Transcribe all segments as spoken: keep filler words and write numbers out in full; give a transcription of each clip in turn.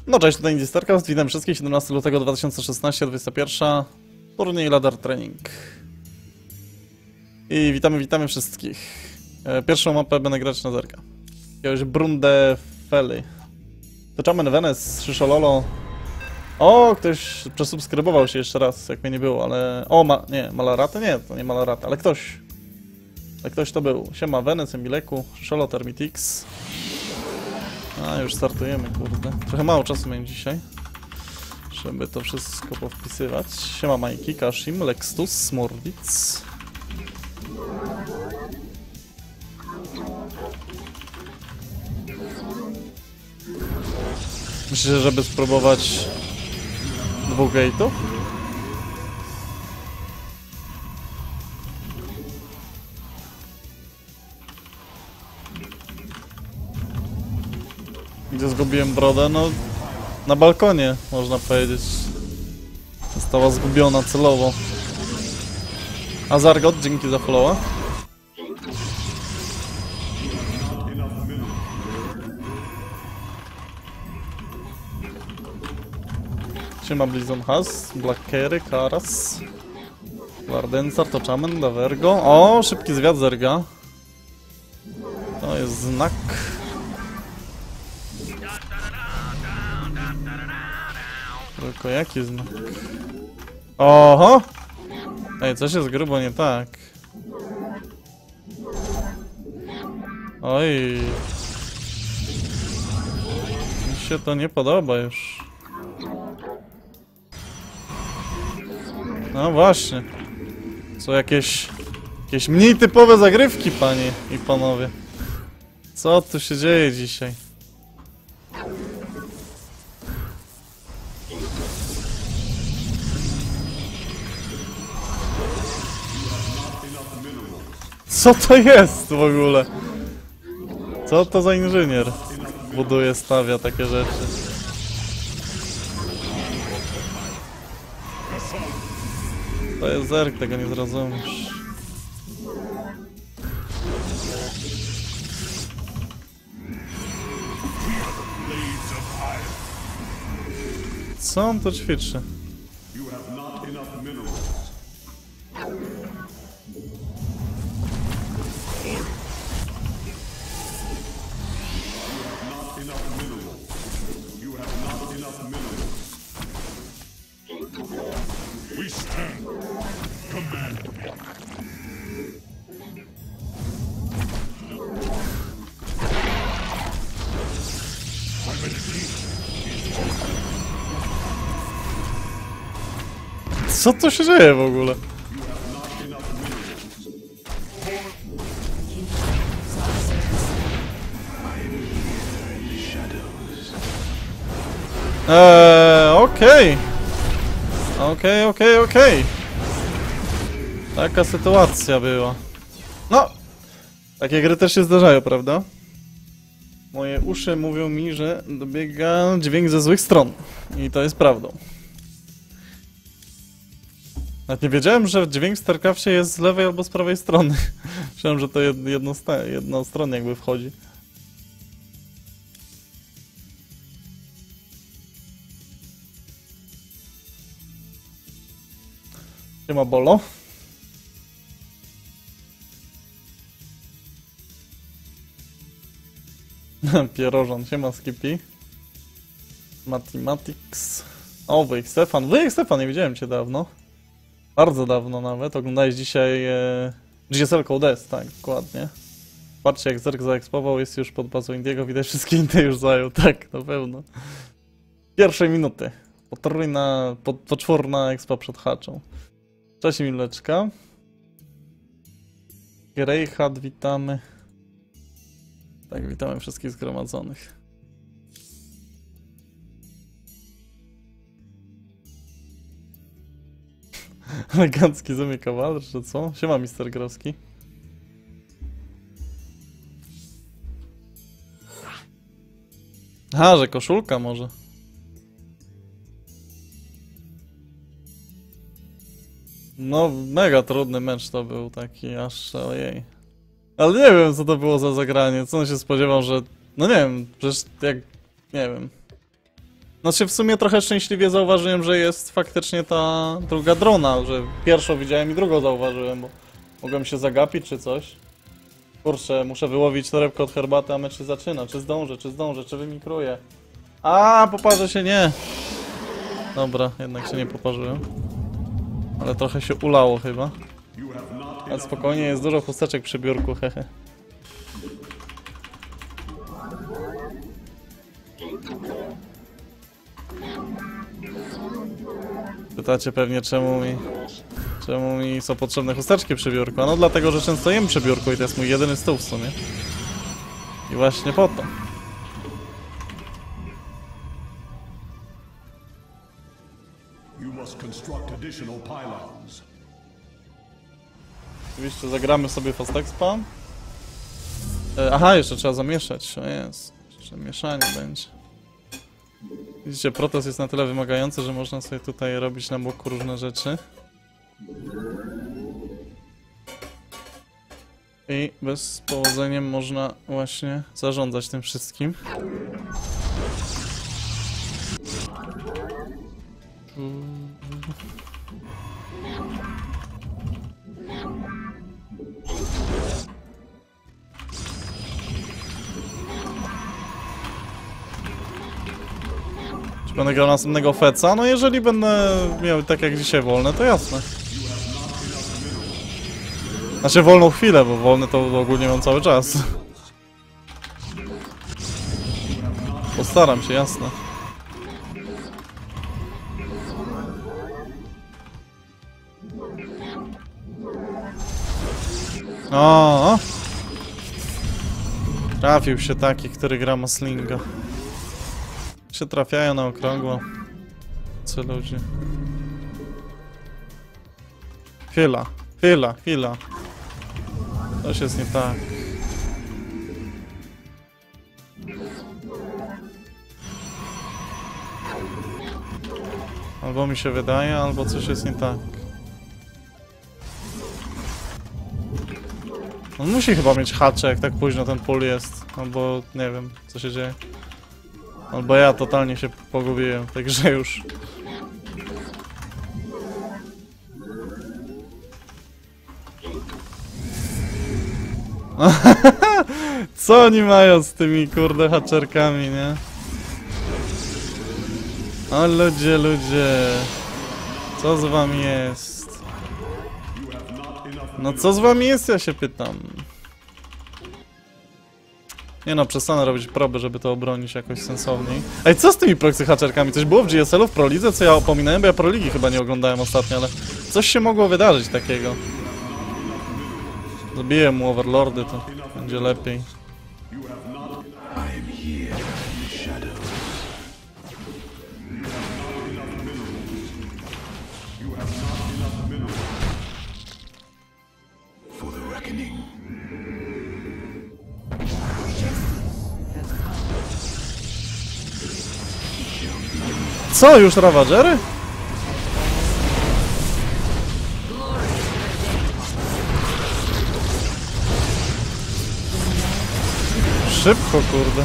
No cześć, tutaj Indie Starcraft, witam wszystkich, siedemnastego lutego dwa tysiące szesnastego, dwudziesta pierwsza, turniej Ladder Training. I witamy, witamy wszystkich. E, pierwszą mapę będę grać na zerka. Jakiegoś Brundefeli. To Chaman Venice, Szyszololo. O, ktoś przesubskrybował się jeszcze raz, jak mnie nie było, ale... O, ma... nie, Malarata? Nie, to nie Malarata, ale ktoś. Ale ktoś to był. Siema, Venice, Emileku, Szyszolo, Termitix. A, już startujemy, kurde. Trochę mało czasu miałem dzisiaj, żeby to wszystko powpisywać. Siema Majki, Kashim, Lextus, Smorwitz. Myślę, żeby spróbować dwóch gate'ów? Gdzie zgubiłem brodę? No, na balkonie, można powiedzieć. Została zgubiona celowo. Azargot, dzięki za followa. Siema Blizon Has, Black Carry, Karas. Wardensar, to Chaman, Davergo. O, szybki zwiat Zerga. To jest znak. Tylko jaki znak? Oho! Ej, coś jest grubo nie tak. Oj. Mi się to nie podoba już. No właśnie. Są jakieś... Jakieś mniej typowe zagrywki, panie i panowie. Co tu się dzieje dzisiaj? Co to jest w ogóle? Co to za inżynier buduje, stawia takie rzeczy? To jest zerk, tego nie zrozumiesz. Co on to ćwiczy? Co to się dzieje w ogóle? Eee, okej. Okej, okej, okej. Taka sytuacja była. No! Takie gry też się zdarzają, prawda? Moje uszy mówią mi, że dobiega dźwięk ze złych stron. I to jest prawdą. Nawet nie wiedziałem, że dźwięk w StarCraftie jest z lewej albo z prawej strony. Myślałem, że to jedno, jednostronnie jakby wchodzi. Siema Bolo. Pierożan, siema Skippy. Mathematics. O, Wyjek Stefan. Wyjek Stefan, nie widziałem cię dawno. Bardzo dawno nawet. Oglądałeś dzisiaj e, G S L Code S, tak, dokładnie. Patrzcie, jak Zerk zaekspował, jest już pod bazą Indiego, widać wszystkie Indie już zajął, tak, na pewno. Pierwszej minuty. Potrójna, po, poczworna expa przed haczą. Cześć Mileczka. Greyhat, witamy. Tak, witamy wszystkich zgromadzonych. Elegancki zumie kawaler, że co? Siema mister Growski. Aha, że koszulka może. No, mega trudny mecz to był taki, aż ojej. Ale nie wiem, co to było za zagranie, co on się spodziewał, że... No nie wiem, przecież jak... nie wiem. Znaczy w sumie trochę szczęśliwie zauważyłem, że jest faktycznie ta druga drona, że pierwszą widziałem i drugą zauważyłem, bo mogłem się zagapić czy coś. Kurczę, muszę wyłowić torebkę od herbaty, a mecz się zaczyna. Czy zdążę, czy zdążę, czy wymikruję? A, poparzę się, nie! Dobra, jednak się nie poparzyłem. Ale trochę się ulało chyba. Ale spokojnie, jest dużo chusteczek przy biurku, hehe. Pytacie pewnie czemu mi... Czemu mi są potrzebne chusteczki przy biurku? No dlatego, że często jem przy biurku i to jest mój jedyny stół w sumie. I właśnie po to. Oczywiście zagramy sobie Fast Expa. E, aha, jeszcze trzeba zamieszać. O jest. Jeszcze mieszanie będzie. Widzicie, proces jest na tyle wymagający, że można sobie tutaj robić na boku różne rzeczy. I bez powodzeniem można właśnie zarządzać tym wszystkim. Czy będę grał następnego feca? No jeżeli będę miał tak jak dzisiaj wolne, to jasne. Znaczy wolną chwilę, bo wolny to ogólnie mam cały czas. Postaram się, jasne. O, trafił się taki, który gra Maslinga. Się trafiają na okrągło. Co ludzie? Chwila, chwila, chwila. Coś jest nie tak. Albo mi się wydaje, albo coś jest nie tak. On musi chyba mieć hacze, jak tak późno ten pól jest. Albo nie wiem, co się dzieje. Albo ja totalnie się pogubiłem w tej grze już. Co oni mają z tymi kurde haczerkami, nie? O ludzie, ludzie. Co z wami jest? No co z wami jest, ja się pytam. Nie no, przestanę robić proby, żeby to obronić jakoś sensowniej. Ej, co z tymi proxy haczerkami? Coś było w G S L-u, w Prolidze, co ja opominałem? Bo ja Proligi chyba nie oglądałem ostatnio, ale coś się mogło wydarzyć takiego. Zabiję mu overlordy, to będzie lepiej. Co, już Ravagery? Szybko, kurde.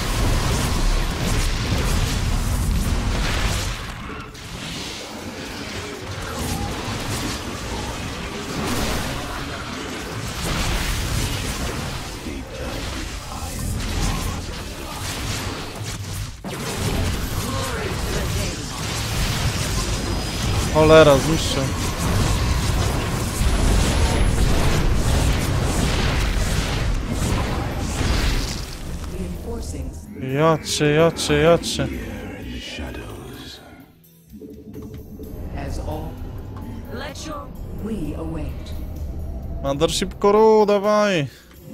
Cholera, zniszczę. Jocie, jocie, jocie. Mothership Koru, dawaj.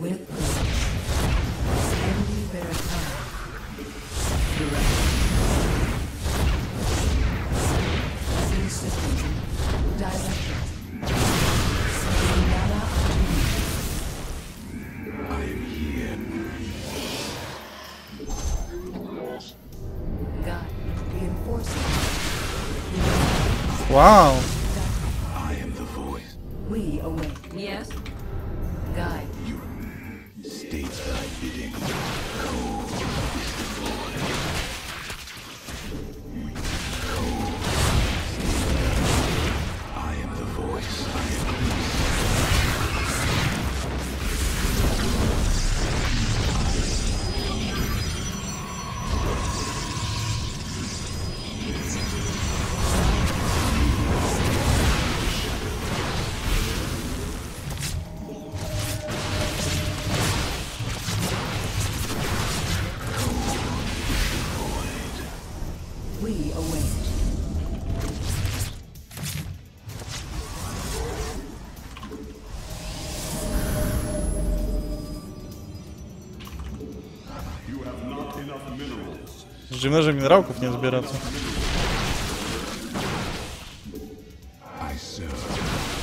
Wow. I am the voice. We await. Yes. Guide. State thy bidding. Flee await. Dziwne, że minerałków nie zbiera, co? I serve.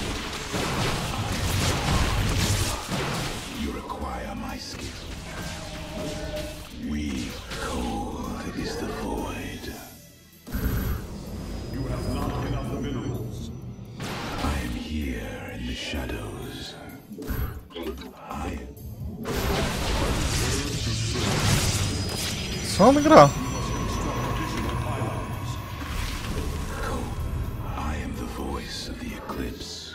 You require my skill. We cold is the void. You have not enough minerals. I am here in the shadows. I Co on gra? I am the voice of the eclipse.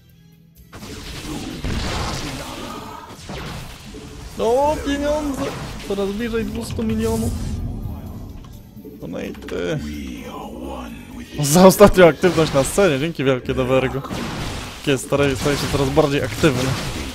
O, pieniądze! Coraz bliżej dwieście milionów. Donaty. We are one with Za ostatnią aktywność na scenie, dzięki wielkie do Vergo. Takie staje, staje się coraz bardziej aktywny.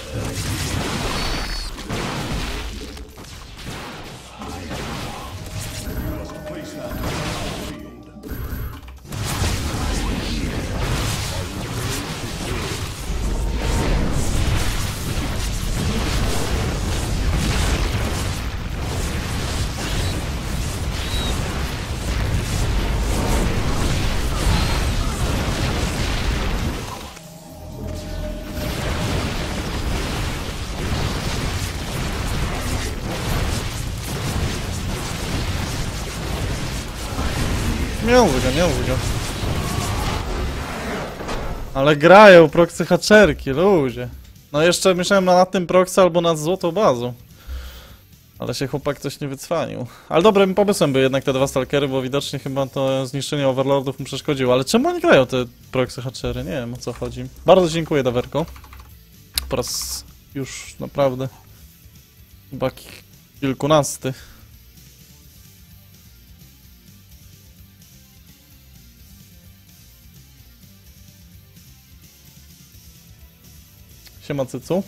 Miałby go, miałby go. Ale grają proksy haczerki, ludzie. No jeszcze myślałem nad tym proksy albo nad złotą bazą. Ale się chłopak coś nie wycwanił. Ale dobrym pomysłem były jednak te dwa stalkery, bo widocznie chyba to zniszczenie overlordów mu przeszkodziło. Ale czemu oni grają te proksy haczery? Nie wiem, o co chodzi. Bardzo dziękuję, Dawerko. Po raz już naprawdę chyba kilkunasty. Siema, cycu.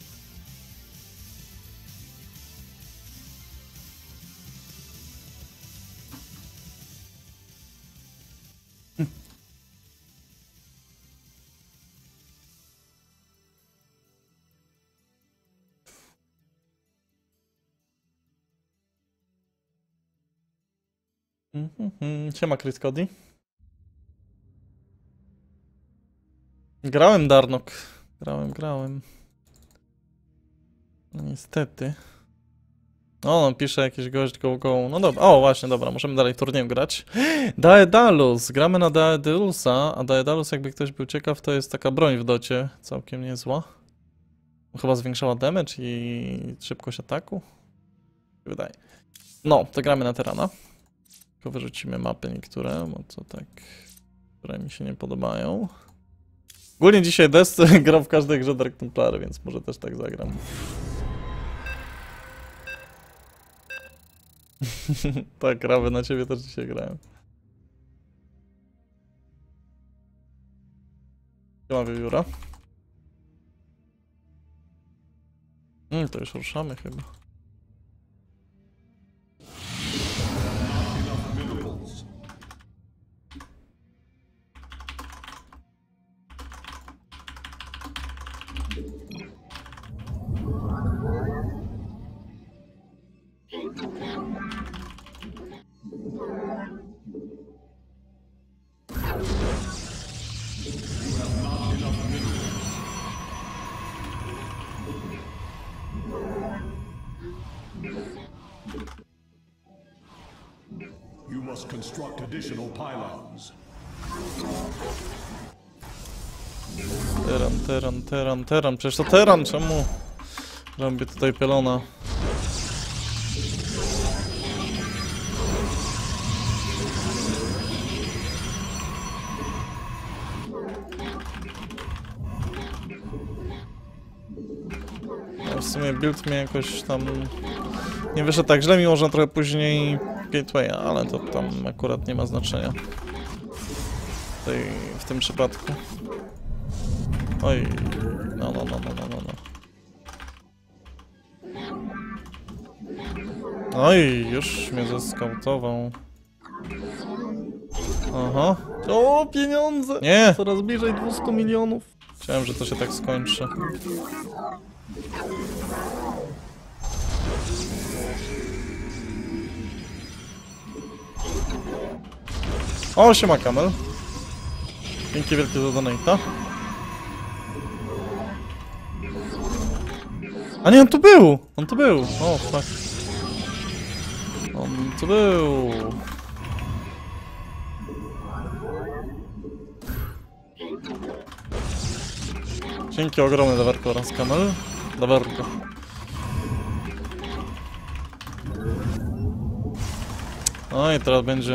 Hmm. Siema, Chris Cody. Grałem Darnok. Grałem, grałem. No niestety. O, no, pisze jakiś gość go, go. No dobra, o właśnie, dobra, możemy dalej turnieju grać. Daedalus, gramy na Daedalusa, a Daedalus, jakby ktoś był ciekaw, to jest taka broń w docie, całkiem niezła. Chyba zwiększała damage i szybkość ataku. Wydaje. No, to gramy na Terrana. Tylko wyrzucimy mapy niektóre, bo to tak, które mi się nie podobają. Ogólnie dzisiaj Dest gram w każdej grze Dark Templary, więc może też tak zagram. Tak, krawy na ciebie też dzisiaj grałem. Siema, wiewióra. Mm, to już ruszamy chyba. You must construct additional pylons. Teran, teran, teran, teran. Przecież to teran, czemu robię tutaj pylona? No, w sumie build mnie jakoś tam nie wyszedł tak źle, mimo że trochę później gatewaya, ale to tam akurat nie ma znaczenia w, tej, w tym przypadku. Oj, no, no, no, no, no, no. Oj, już mnie zeskautował. Aha. O, pieniądze! Nie! Coraz bliżej dwieście milionów. Chciałem, że to się tak skończy. O, siema Kamel. Dzięki wielkie za donate'a. A nie, on tu był! On tu był! O, fuck. On tu był! Dzięki ogromne Dawerko oraz Kamel. Dawerko. No i teraz będzie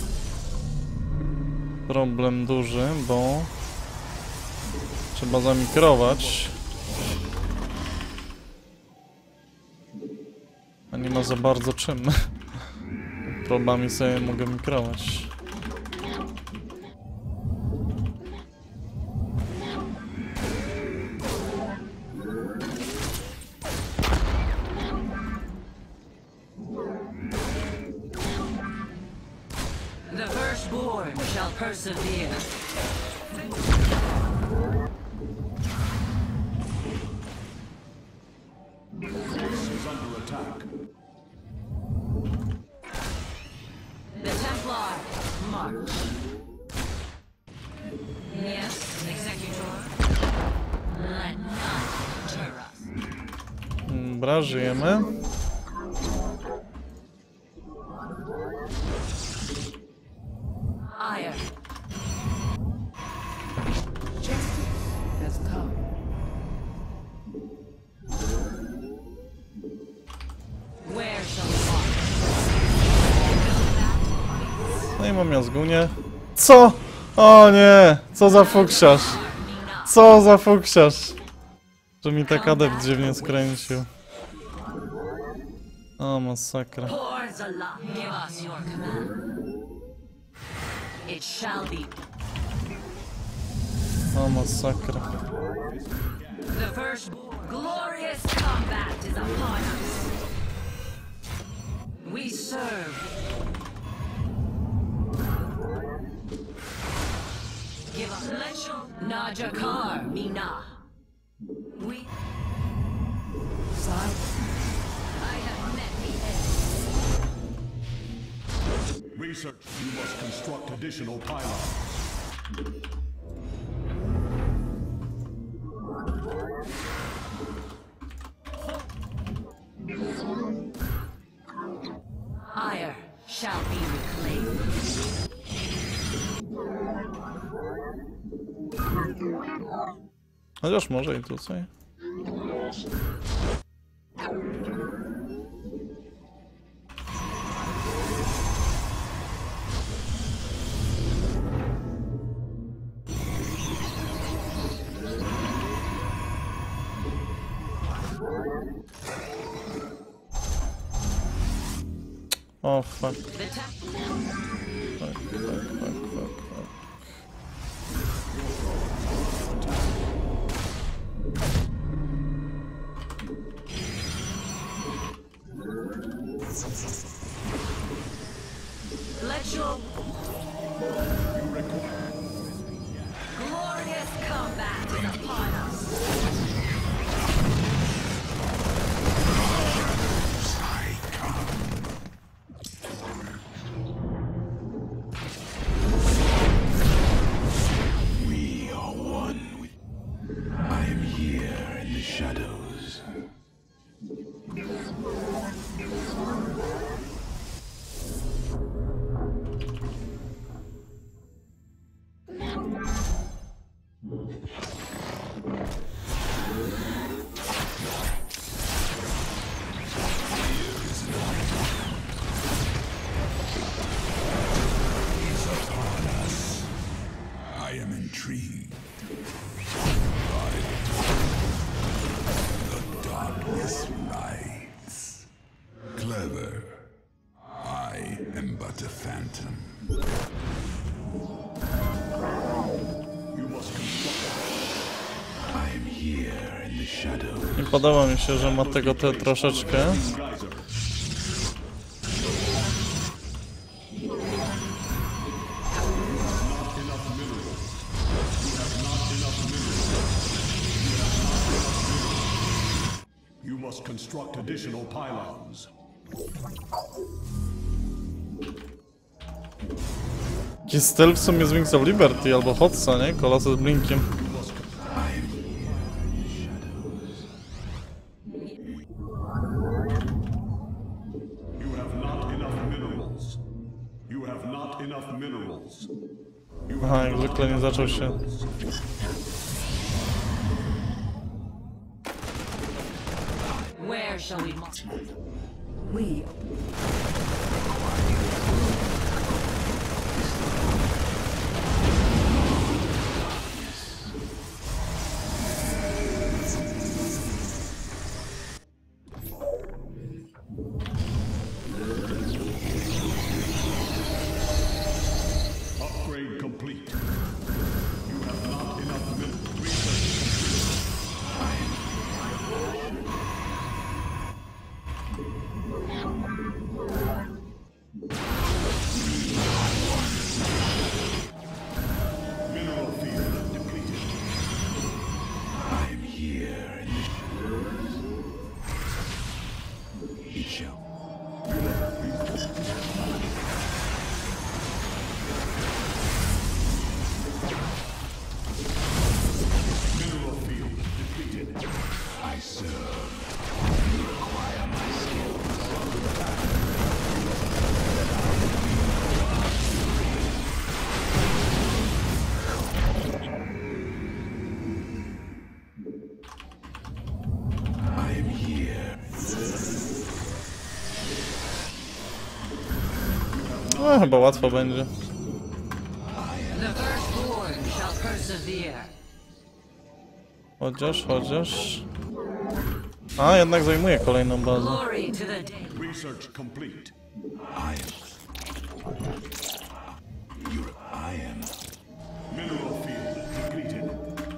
problem duży, bo trzeba zamikrować. A nie ma za bardzo czym. Probami sobie mogę mikrować. The firstborn shall persevere. Is under attack. The Templar march. Yes, Executor. Let none deter us. Dobra, żyjemy. Ire. Justice has come. Where shall we walk? No i mam jazgunie. Co? O nie! Co za fuksiarz! Co za fuksiarz! Że mi tak adept dziwnie skręcił. O, masakra. Poor Zala, give us your command. It shall be. O, masakra. The first glorious combat is upon us. We serve. Give us Lechel Najakar Mina. We. Side. I have met the end. Research. You must construct additional pylons. Ire shall be reclaimed. Chociaż może i tutaj. O, fuck. The tap. Fuck, fuck, fuck, fuck, fuck. Lechel. Glorious combat is upon us. We are one with. I am here in the shadows. I am intrigued. By the darkness rides. Clever. I am but a phantom. You must construct I am here in the shadows. Nie podoba mi się, że ma tego te troszeczkę. a geyser. construct additional pylons. Jakiś styl w sumie z Wings of Liberty albo Hotsa, nie? Kolosy z blinkiem. You have not enough minerals. You have not enough minerals. Aha, jak zwykle nie zaczął się. Where shall we march? We Upgrade complete. You have not enough minerals. Research. Mineral field depleted. I'm here in the shadows. It shall. Mineral field depleted. I serve. You require my skills. I am here. No, chyba łatwo będzie. The firstborn shall persevere. Chociaż, chociaż... A, jednak zajmuje kolejną bazę. Glory to the day. Research complete. I am. You. I am. Mineral field depleted.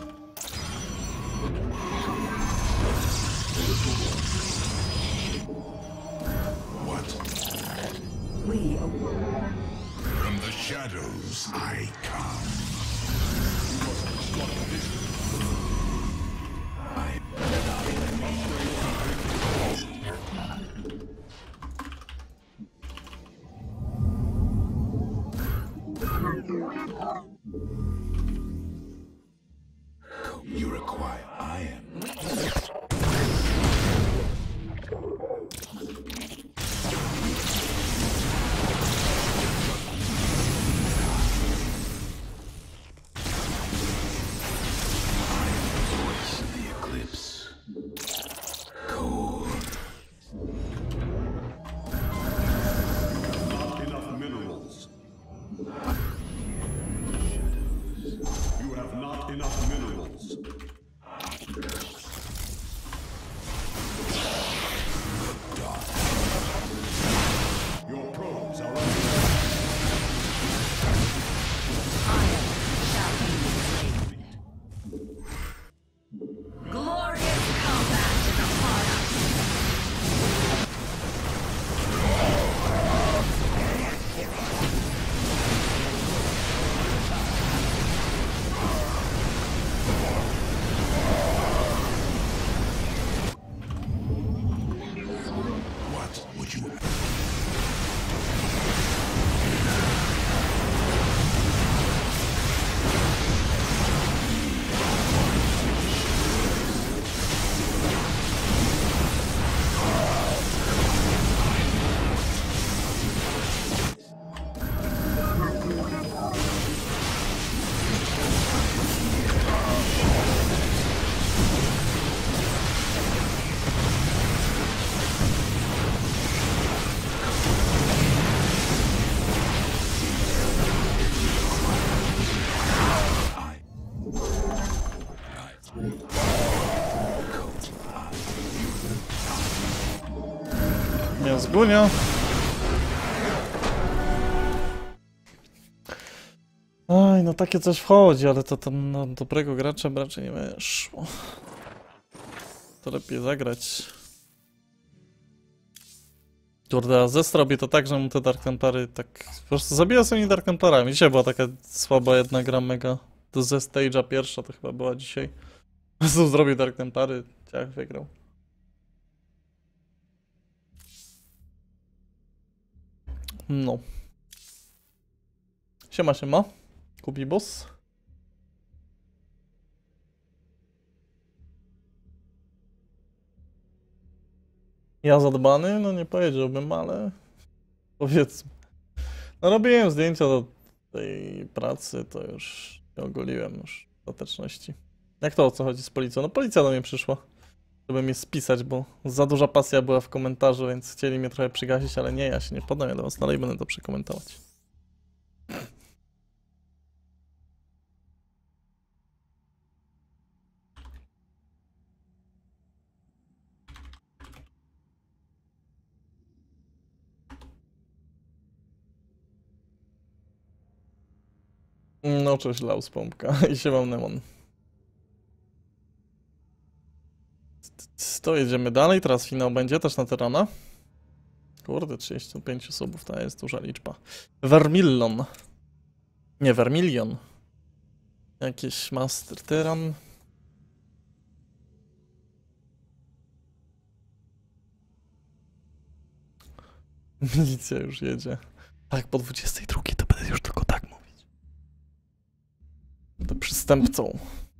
What? we From the shadows I come. I. You require. I am. Voice of the eclipse. Cold. Not enough minerals. You have not enough minerals. Your probes are under Iron shall be reclaimed. Glorious combat is upon us. What would you have? Nie zgunia. Aj, no takie coś wchodzi, ale to tam na dobrego gracza raczej nie weszło. To lepiej zagrać. Kurde, a Zest robi to tak, że mu te Dark Templary tak... Po prostu zabija sobie Dark Templarami. Dzisiaj była taka słaba jedna gra mega. To ze stage'a pierwsza to chyba była dzisiaj. Po prostu zrobił Dark Templary, ciach, wygrał. No. Siema, siema. Kubibus. Ja zadbany? No nie powiedziałbym, ale powiedzmy. No robiłem zdjęcia do tej pracy, to już się ogoliłem już w ostateczności. Jak to, o co chodzi z policją? No policja do mnie przyszła, żeby mnie spisać, bo za duża pasja była w komentarzu, więc chcieli mnie trochę przygasić, ale nie, ja się nie poddam, ja do was dalej będę to przekomentować. No cześć, Laus Pompka i siema Nemon. To jedziemy dalej, teraz finał będzie też na Terana. Kurde, trzydzieści pięć osób, to jest duża liczba. Vermillon. Nie, Vermilion. Jakiś Master Tyran. Milicja już jedzie. Tak, po dwudziestej drugiej to będę już tylko tak mówić. To przystępcą.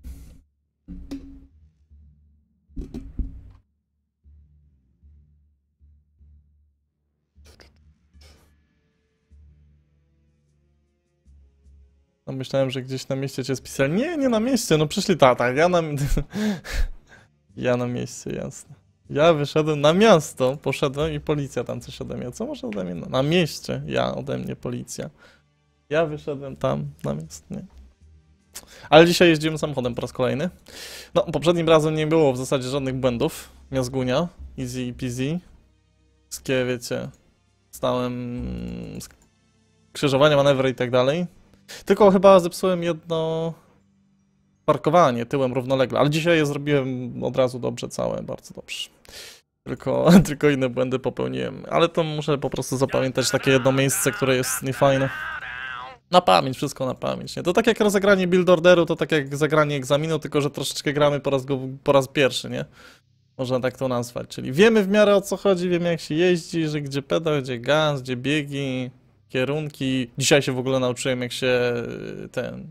No myślałem, że gdzieś na mieście cię spisali. Nie, nie na mieście, no przyszli tata. Ja na... ja na mieście, jasne. Ja wyszedłem na miasto, poszedłem i policja tam coś ode mnie. Co może ode mnie? Na mieście, ja ode mnie policja. Ja wyszedłem tam na miasto, nie. Ale dzisiaj jeździmy samochodem po raz kolejny. No, poprzednim razem nie było w zasadzie żadnych błędów. Miazgunia, easy peasy. Wszystkie, wiecie, stałem skrzyżowania, manewry i tak dalej. Tylko chyba zepsułem jedno parkowanie tyłem równolegle, ale dzisiaj je zrobiłem od razu dobrze całe, bardzo dobrze. Tylko, tylko inne błędy popełniłem, ale to muszę po prostu zapamiętać takie jedno miejsce, które jest niefajne. Na pamięć, wszystko na pamięć, nie? To tak jak rozegranie build orderu, to tak jak zagranie egzaminu, tylko że troszeczkę gramy po raz, go, po raz pierwszy, nie? Można tak to nazwać, czyli wiemy w miarę o co chodzi, wiemy jak się jeździ, że gdzie pedał, gdzie gaz, gdzie biegi, kierunki. Dzisiaj się w ogóle nauczyłem jak się ten...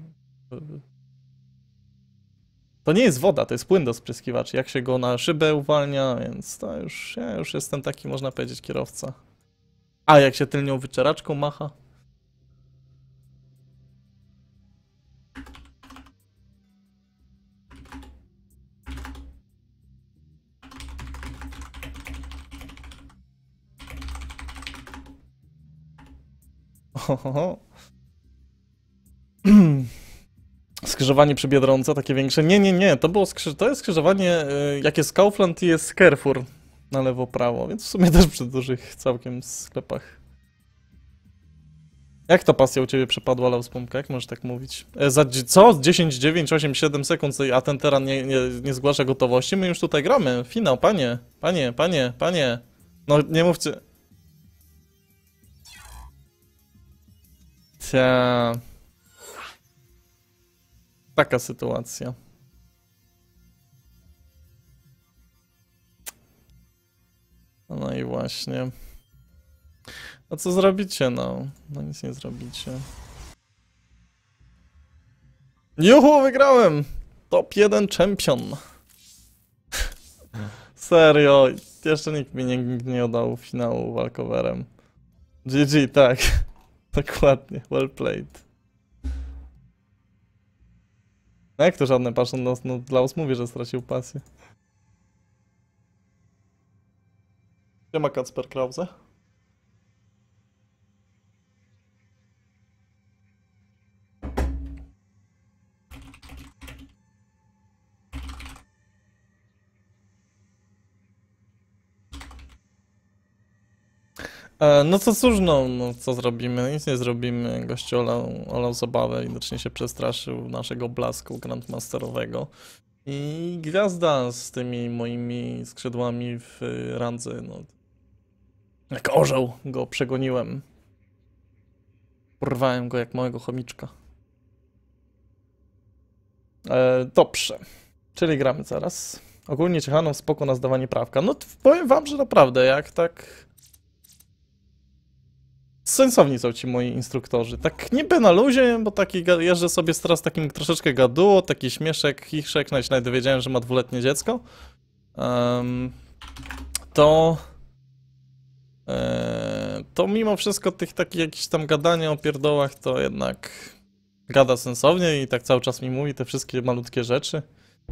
To nie jest woda, to jest płyn do spryskiwaczy, jak się go na szybę uwalnia, więc to już, ja już jestem taki, można powiedzieć, kierowca. A jak się tylnią wycieraczką macha? Ohoho. Skrzyżowanie przy Biedronce, takie większe. Nie, nie, nie, to było skrzy... to jest skrzyżowanie, y, jak jest Kaufland i jest Carrefour na lewo, prawo, więc w sumie też przy dużych całkiem sklepach. Jak to pasja u ciebie przepadła, Laus Pompka? Jak możesz tak mówić? E, za co? dziesięć, dziewięć, osiem, siedem sekund, a ten Teran nie, nie, nie zgłasza gotowości? My już tutaj gramy. Finał, panie, panie, panie, panie. No nie mówcie. Cia... Taka sytuacja. No i właśnie. No co zrobicie, no? No nic nie zrobicie. Juhu, wygrałem! Top jeden champion. Serio, jeszcze nikt mi nigdy nie oddał finału walkowerem. G G, tak. Dokładnie, well played. No jak to żadne patrzą, no, no Laus mówi, że stracił pasję. Gdzie ma Kacper Krause? E, no co cóż, no, no co zrobimy? Nic nie zrobimy. Gościu olał, olał zabawę i widocznie się przestraszył naszego blasku grandmasterowego. I gwiazda z tymi moimi skrzydłami w randze, no. Jak orzeł go przegoniłem. Porwałem go jak małego chomiczka. E, dobrze. Czyli gramy zaraz. Ogólnie Ciechano spoko na zdawanie prawka. No powiem wam, że naprawdę, jak tak... Sensowni są ci moi instruktorzy. Tak niby na luzie, bo taki ga- jeżdżę sobie teraz takim troszeczkę gaduło, taki śmieszek, chichrzek, nawet nawet dowiedziałem, że ma dwuletnie dziecko. Um, to... E, to mimo wszystko tych takich jakichś tam gadania o pierdołach, to jednak gada sensownie i tak cały czas mi mówi te wszystkie malutkie rzeczy.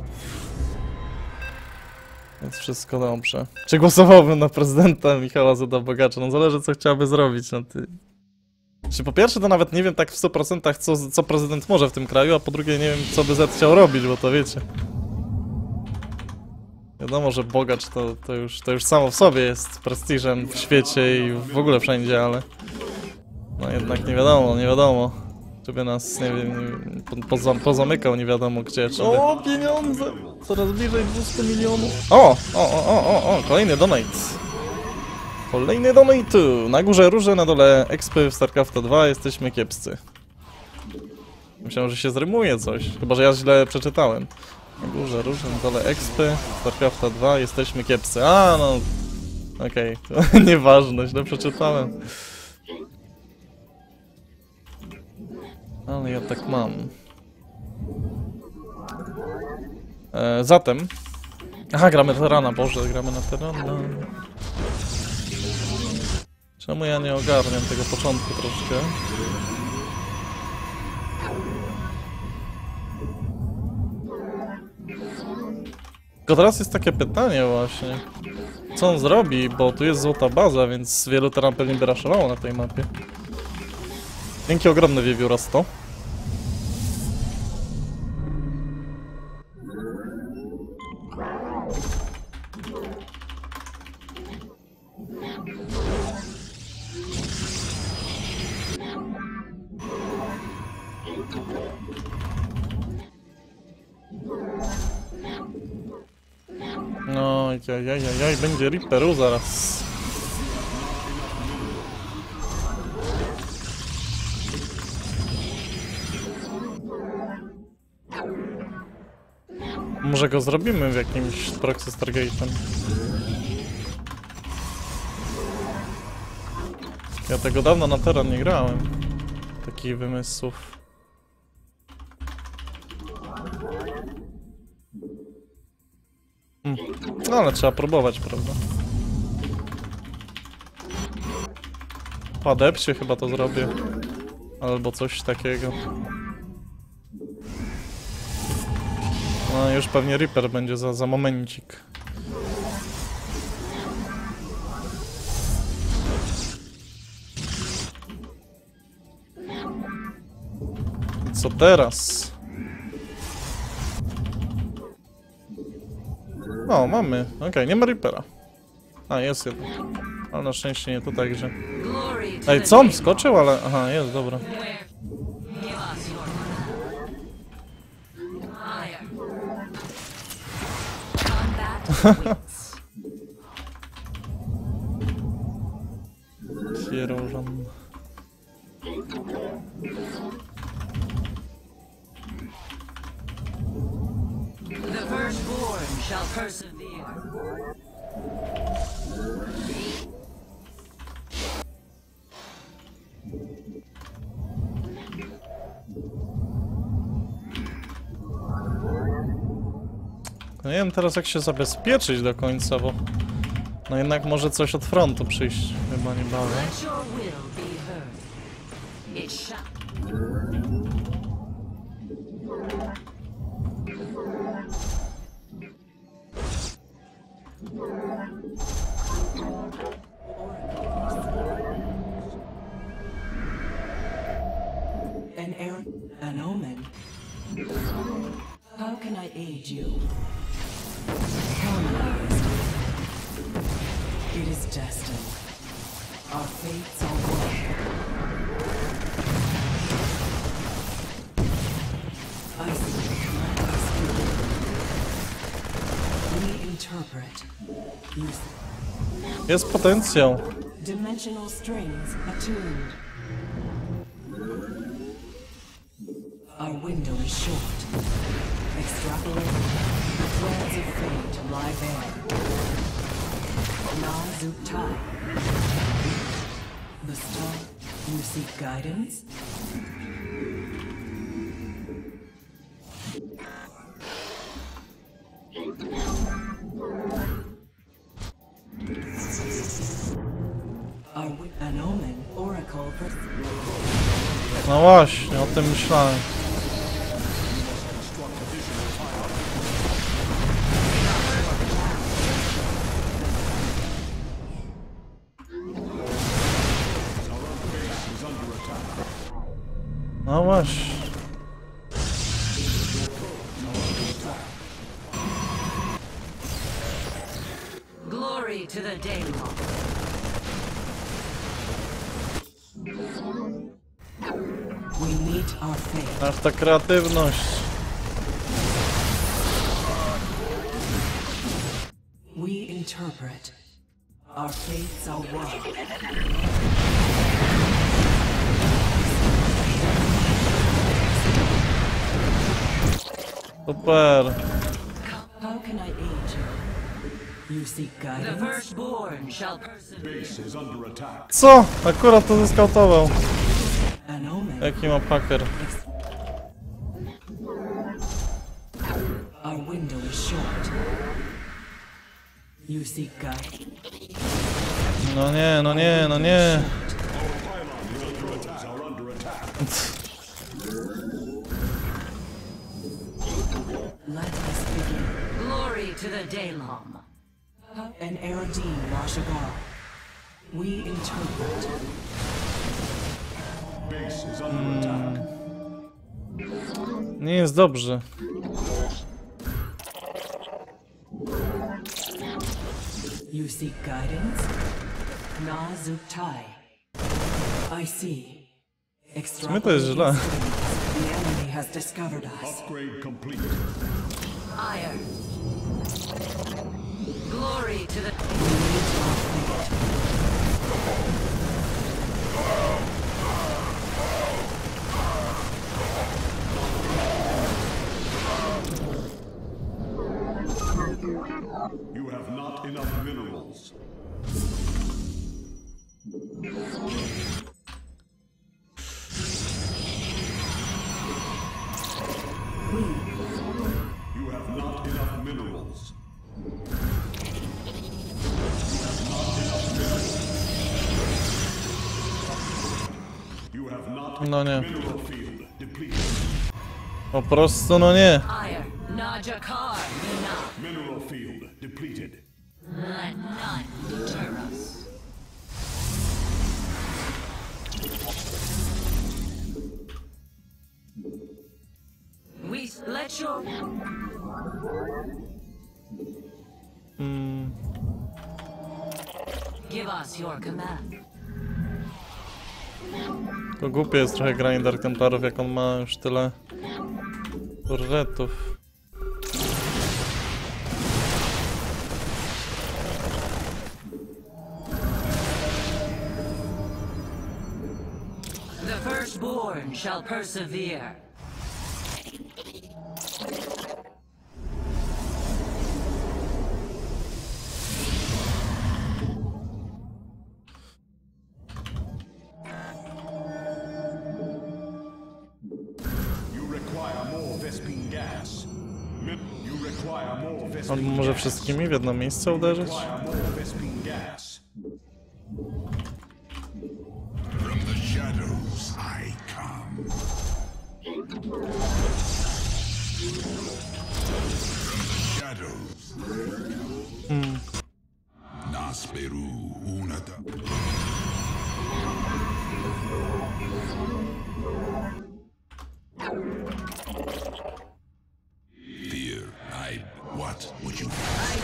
Więc wszystko dobrze. Czy głosowałbym na prezydenta Michała Zeda-Bogacza? No zależy, co chciałaby zrobić. No ty... Czy po pierwsze to nawet nie wiem tak w stu procentach co, co prezydent może w tym kraju, a po drugie nie wiem, co by Zed chciał robić, bo to wiecie. Wiadomo, że Bogacz to, to, już, to już samo w sobie jest prestiżem w świecie i w ogóle wszędzie, ale... No jednak nie wiadomo, nie wiadomo. Żeby nas, nie wiem, nie, po, poza, pozamykał nie wiadomo gdzie, czy... O, pieniądze! Coraz bliżej dwieście milionów. O, o, o, o, o, o, kolejny donate. Kolejny donate. Na górze róże, na dole expy w StarCrafta dwa, jesteśmy kiepscy. Myślałem, że się zrymuje coś, chyba że ja źle przeczytałem. Na górze róże, na dole expy, StarCrafta dwa, jesteśmy kiepscy. A, no... Okej, okay. To nieważne, źle przeczytałem. Ale ja tak mam. E, zatem... Aha, gramy Terrana, Boże, gramy na Terrana. Czemu ja nie ogarniam tego początku troszkę? Tylko teraz jest takie pytanie właśnie. Co on zrobi, bo tu jest złota baza, więc wielu Terran pewnie by raszowało na tej mapie. Dzięki ogromne wiewiórasto. No, jajajajaj, będzie Reaperu zaraz. Może go zrobimy w jakimś proxy Stargate'em. Ja tego dawno na Terran nie grałem. Takich wymysłów. Hmm. No ale trzeba próbować, prawda? Padepsie chyba to zrobię. Albo coś takiego. No już pewnie Reaper będzie za, za momencik. I co teraz? O, mamy. Okej, okay, nie ma Reapera. A, jest jeden. Ale na szczęście nie tutaj, gdzie... Ej, co on wskoczył? Ale... Aha, jest, dobra. Sierożan. The firstborn shall persevere. No nie wiem teraz jak się zabezpieczyć do końca, bo... No jednak może coś od frontu przyjść, chyba niebawem. Let your will be heard. It shall. An error, an omen. How can I aid you? Harmonized. It is destined. Our fates are one. I speak my spirit. We interpret. Use Jest potencjał. dimensional strings attuned. Our window is short. Extrapolate. The threads of fate lie bare. Na Zutai. The star You seek guidance? Are we an omen, oracle for... No właśnie, o tym myślałem. No właśnie. Glory to the Daemon. We meet our fate. Aż ta kreatywność. We interpret. Our fates are one. Super. How can I aid you? You seek The guidance? firstborn shall persevere. Base is under attack. Co? Akurat to zeskautował. An omen. Jaki ma hacker. Our window is short. You seek guidance? No nie, no nie, no nie. Are under attack. Let us begin. Glory to the Daemon. An Eridine Rashagar. We interpret. Base is under attack. Nie jest dobrze. You seek guidance? Nazuktai. I see. My to jest źle. The enemy has discovered us. Upgrade complete. Iron. Glory to the... We meet our fate. You have not enough minerals. You have not enough minerals. You have not No nie. mineral field depleted. Po prostu no nie. Iron. Najakar. Mina. Mineral field depleted. Let none deter us. We let your... Mm, Give us your command. to głupie jest trochę granie Dark Templarów, jak on ma już tyle turretów. The firstborn shall persevere. You require more Vespine gas. Mi- You require more On Vespine może gas. wszystkimi w jedno miejsce uderzyć? Require more Vespine gas. From the shadows I come. From the shadows. Nasperu unata. Fear, I. What would you?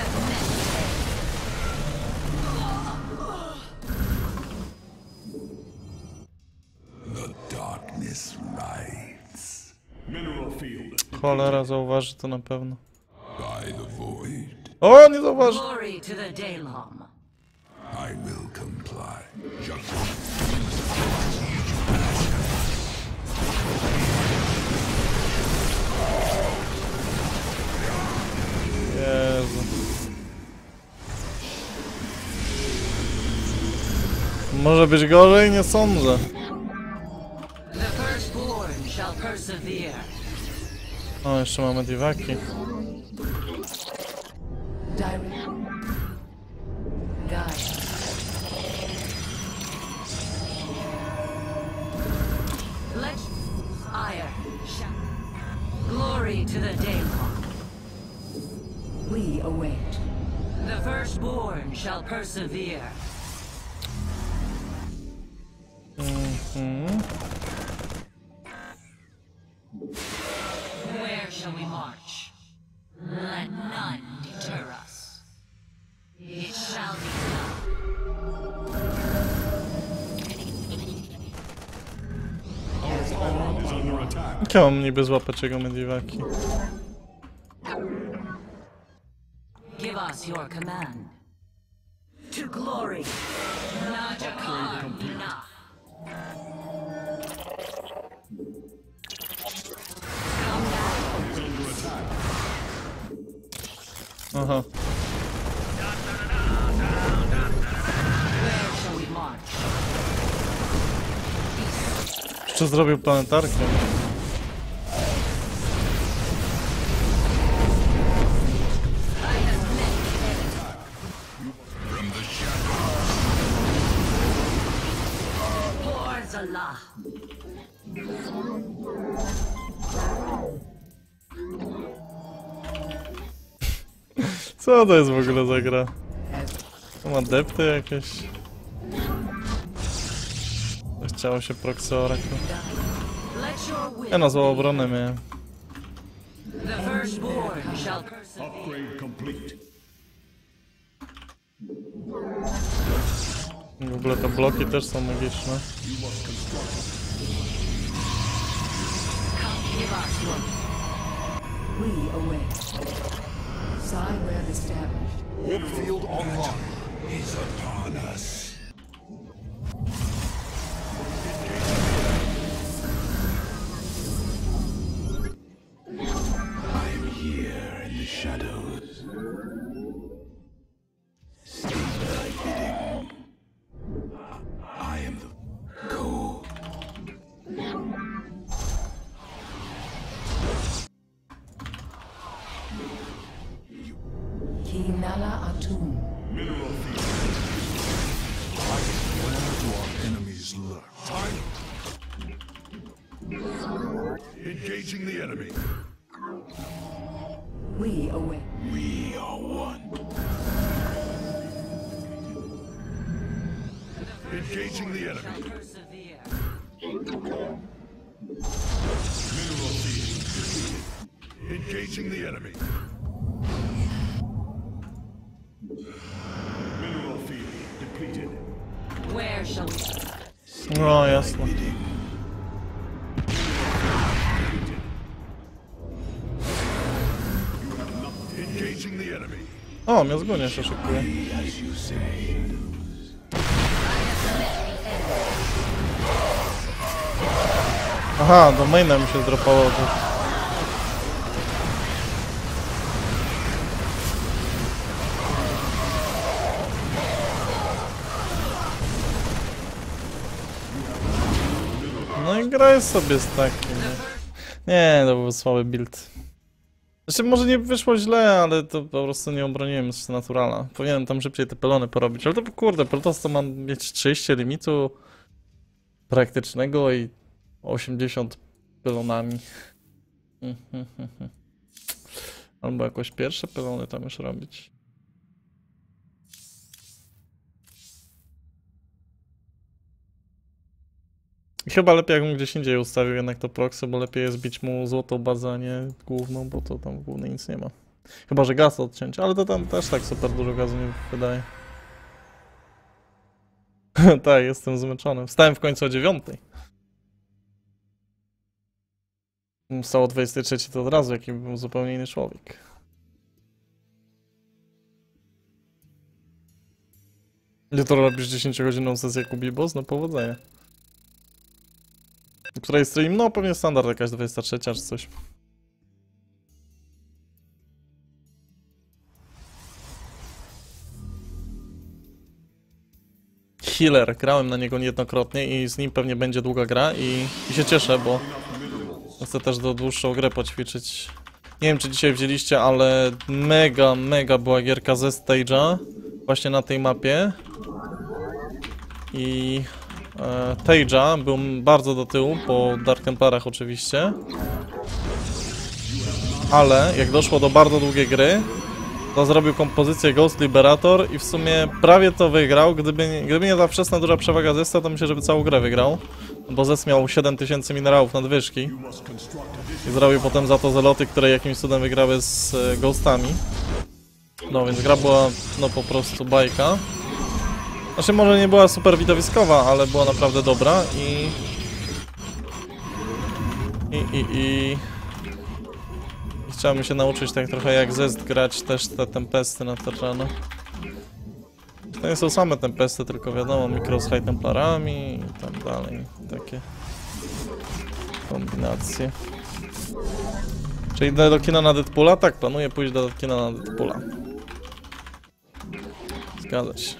The darkness rides. Mineral field. Cholera, zauważy to na pewno. By the void, O, nie zauważy! Glory to the Daemon. I will comply. Just Jezu. Może być gorzej? Nie sądzę. firstborn shall persevere. O, jeszcze mamy divaki. Direct. Guide. Let ire shall glory to the Daemon. We await. The firstborn shall persevere. Mhm. Where shall we march? Let none deter us. It shall be done. Is under attack. Chciałem niby złapać jego medivaki. Give us your command. To glory. Najakana. Is under attack. Aha. Where shall we march? Jeszcze zrobił planetarkę. Lords Allah. Co to jest w ogóle za gra? Są adepty jakieś? Chciało się proxy oracle. Let your will Ja na złą obronę miałem. the firstborn shall persevere. Upgrade complete. W ogóle te bloki też są magiczne. Give us your We await. Sideware established. Warfield online is upon us. I'm here in the shadows. Stay thy bidding. I am the cold. Kinala Atum. Mineral field. Where do our enemies lurk? Engaging the enemy. We await. We are one. Engaging the enemy. persevere. Mineral field depleted. Engaging the enemy. Mineral field depleted. Where shall we? No jasno. Engaging the enemy. O, miazgonia się szykuje. As you say. Aha, do maina mi się zdropało. To... No i graj sobie z takim. Nie, nie to był słaby build. Znaczy może nie wyszło źle, ale to po prostu nie obroniłem z naturala. Powinienem tam szybciej te pelony porobić, ale to kurde, Protoss to mam mieć trzydzieści limitu praktycznego i osiemdziesiąt pylonami. Albo jakoś pierwsze pylony tam już robić. I chyba lepiej jakbym gdzieś indziej ustawił jednak to proxy, bo lepiej jest bić mu złotą bazę, a nie główną, bo to tam w głównej nic nie ma. Chyba że gaz odciąć, ale to tam też tak super dużo gazu nie wydaje. Tak, jestem zmęczony. Wstałem w końcu o dziewiątej. Wstał o dwudziestej trzeciej to od razu, jaki był zupełnie inny człowiek. Jutro robisz dziesięciogodzinną sesję Kubibos? No powodzenia. Której stream? No pewnie standard jakaś dwudziesta trzecia czy coś. healer. Grałem na niego niejednokrotnie i z nim pewnie będzie długa gra i, i się cieszę, bo chcę też do dłuższą grę poćwiczyć. Nie wiem, czy dzisiaj wzięliście, ale mega, mega była gierka ze stage'a właśnie na tej mapie. I e, Tage'a był bardzo do tyłu, po Dark Templarach oczywiście. Ale jak doszło do bardzo długiej gry, to zrobił kompozycję Ghost Liberator i w sumie prawie to wygrał. Gdyby nie, gdyby nie ta wczesna duża przewaga Zesta, to myślę, żeby całą grę wygrał. Bo Zest miał siedem tysięcy minerałów nadwyżki. I zrobił potem za to zeloty, które jakimś cudem wygrały z e, Ghostami. No więc gra była no po prostu bajka. Znaczy może nie była super widowiskowa, ale była naprawdę dobra i... I, i, i... I chciałem się nauczyć tak trochę jak Zest grać też te tempesty na terranu. To nie są same tempesty, tylko wiadomo, mikro z High Templarami i tam dalej, takie kombinacje. Czy idę do kina na Deadpoola? Tak, planuję pójść do kina na Deadpoola. Zgadza się.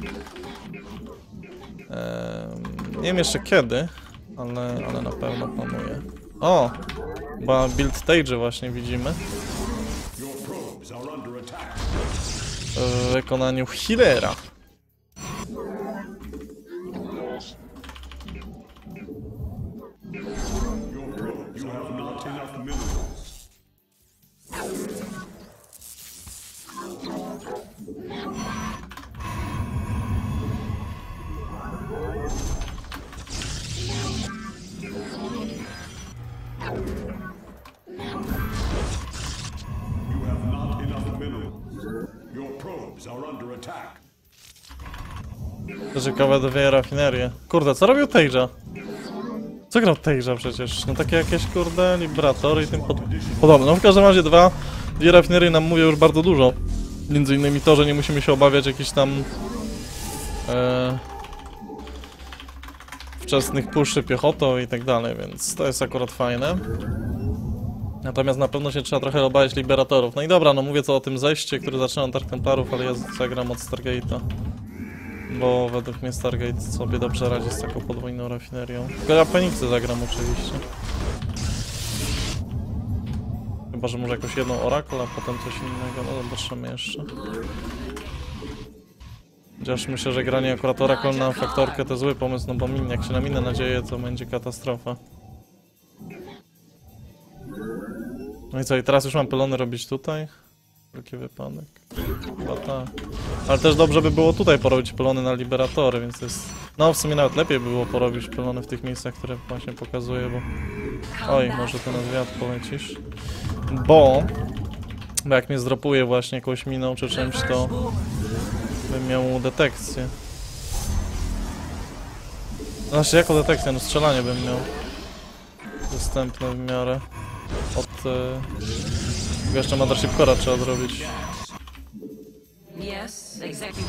Ehm, nie wiem jeszcze kiedy, ale, ale na pewno planuję. O! Chyba build stage właśnie widzimy. W wykonaniu healera. Ciekawe dwie rafinerie. Kurde, co robił Tage'a? Co grał Tage'a przecież? No takie jakieś kurde Liberator i tym pod... podobne. No w każdym razie dwa, dwie rafinerie nam mówią już bardzo dużo. Między innymi to, że nie musimy się obawiać jakichś tam e, wczesnych puszy piechotą i tak dalej, więc to jest akurat fajne. Natomiast na pewno się trzeba trochę obawiać Liberatorów. No i dobra, no mówię co o tym Zeście, który zaczyna od Dark Templarów, ale ja zagram od Stargate'a. Bo według mnie Stargate sobie dobrze radzi z taką podwójną rafinerią. Tylko ja Feniksy zagram oczywiście. Chyba, że może jakąś jedną Oracle, a potem coś innego. No zobaczymy jeszcze. Chociaż myślę, że granie akurat Oracle na faktorkę to zły pomysł, no bo min, jak się na minę nadzieję, to będzie katastrofa. No i co, i teraz już mam pylony robić tutaj? Wielki wypadek. Chyba tak. Ale też dobrze by było tutaj porobić pylony na Liberatory, więc to jest... No w sumie nawet lepiej by było porobić pylony w tych miejscach, które właśnie pokazuję, bo... Oj, może ty na zwiat polecisz. Bo... Bo jak mnie zdropuje właśnie jakąś miną czy czymś, to... bym miał detekcję. Znaczy jako detekcję, no strzelanie bym miał. Dostępne w miarę. Od... E... jeszcze Mothership trzeba odrobić. Yes, executive.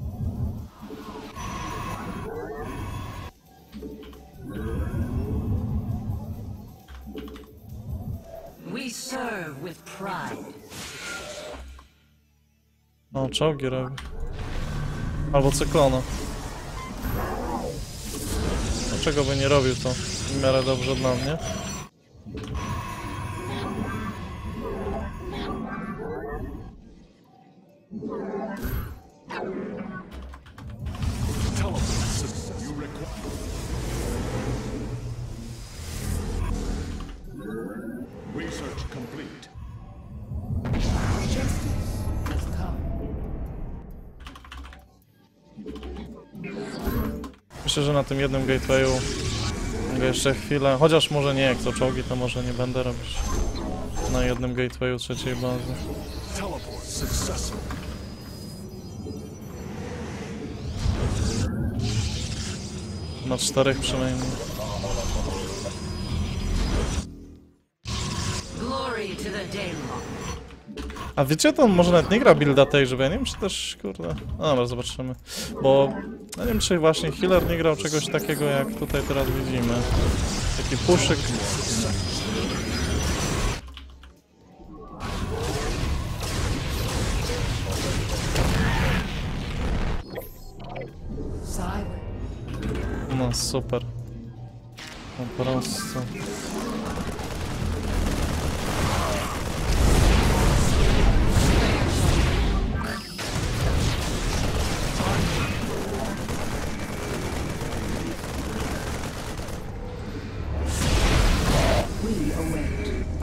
We serve with pride. O, czołgi robi. Albo cyklona. Dlaczego by nie robił to w miarę dobrze dla mnie? Research complete. Myślę, że na tym jednym gatewayu mogę jeszcze chwilę, chociaż może nie, jak to czołgi, to może nie będę robić na jednym gatewayu trzeciej bazy. Teleport successful. Na czterech przynajmniej. Glory to the Daemon. A wiecie, to on może nawet nie gra builda tej, żeby ja nie wiem, czy też, kurde... No dobra, zobaczymy. Bo... Ja nie wiem, czy właśnie healer nie grał czegoś takiego, jak tutaj teraz widzimy. Taki puszyk. Silence. super. Po prostu. We await.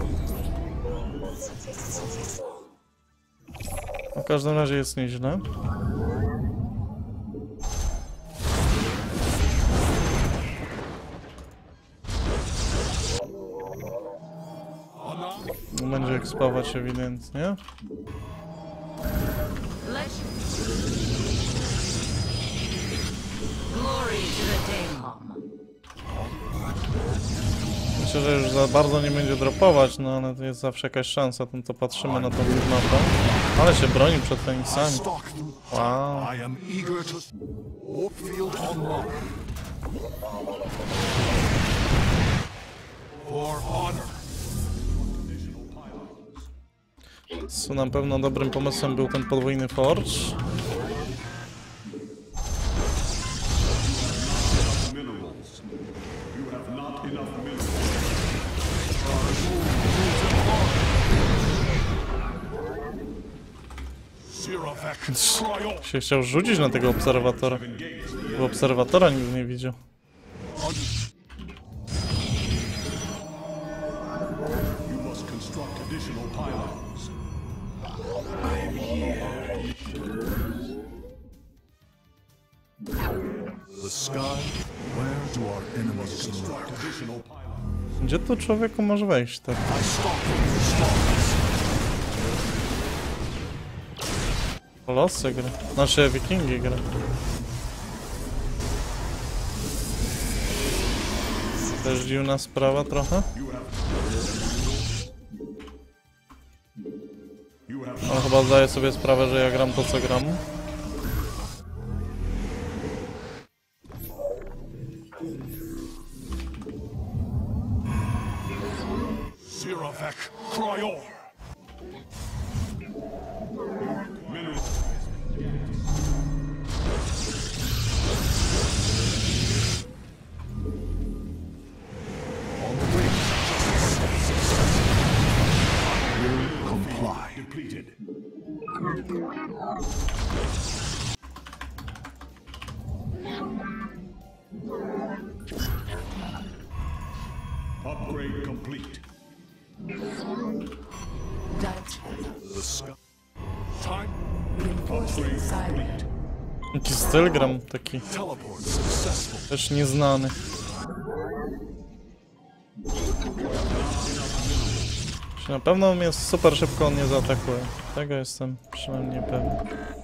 W każdym razie jest nieźle. Będzie ekspować ewidentnie. Legend. Glory to the Daemon. Myślę, że już za bardzo nie będzie dropować, no ale to jest zawsze jakaś szansa, tym to patrzymy na tą mapę. Ale się broni przed Feniksami. Wow. I am eager to Warfield online. For honor. Co na pewno dobrym pomysłem był ten podwójny forge. Minerals. You have not enough minerals. Siravek, Cryo. Się chciał rzucić na tego obserwatora. Bo obserwatora nigdy nie widział. You must construct additional pylons. The sky. Where do our enemies construct additional pylons? Gdzie tu człowieku może wejść, tak? I stalk the stars. Losy gra. Nasze wikingi gra. Też dziwna sprawa trochę. On chyba zdaje sobie sprawę, że ja gram to co gram. Siravek, Cryo. Comply. Depleted. Upgrade complete. Doubt. The sky. Time. Reinforcing siren. Jaki styl gram taki Teleport successful. też nieznany. Na pewno mnie super szybko on nie zaatakuje. Tego jestem przynajmniej pewny.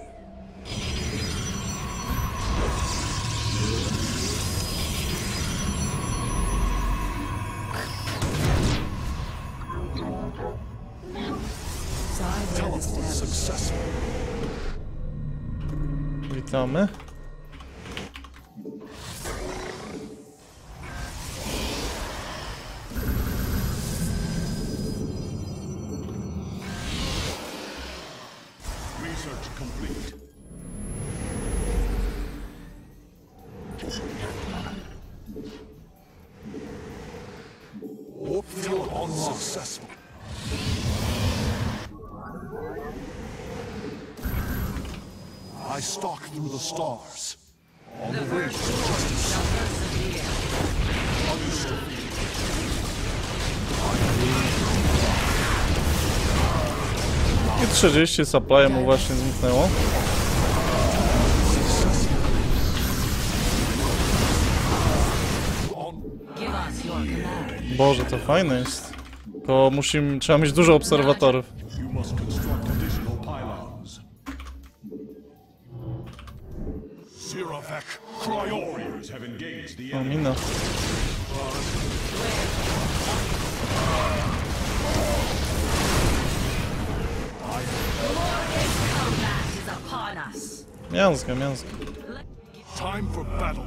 Siren Teleport established. successful. Witamy. Research complete. Warfield on successful. I stalk through the stars. On the way to justice. Understood. I trzydzieści supply mu właśnie zniknęło. Give us your command. Boże, to fajne jest. Tylko musimy, trzeba mieć dużo obserwatorów. You must construct additional pylons. Siravek, Cryo. Warriors have engaged the O, enemy. mina. Combat is upon us. Mięska, mięska. Time for battle.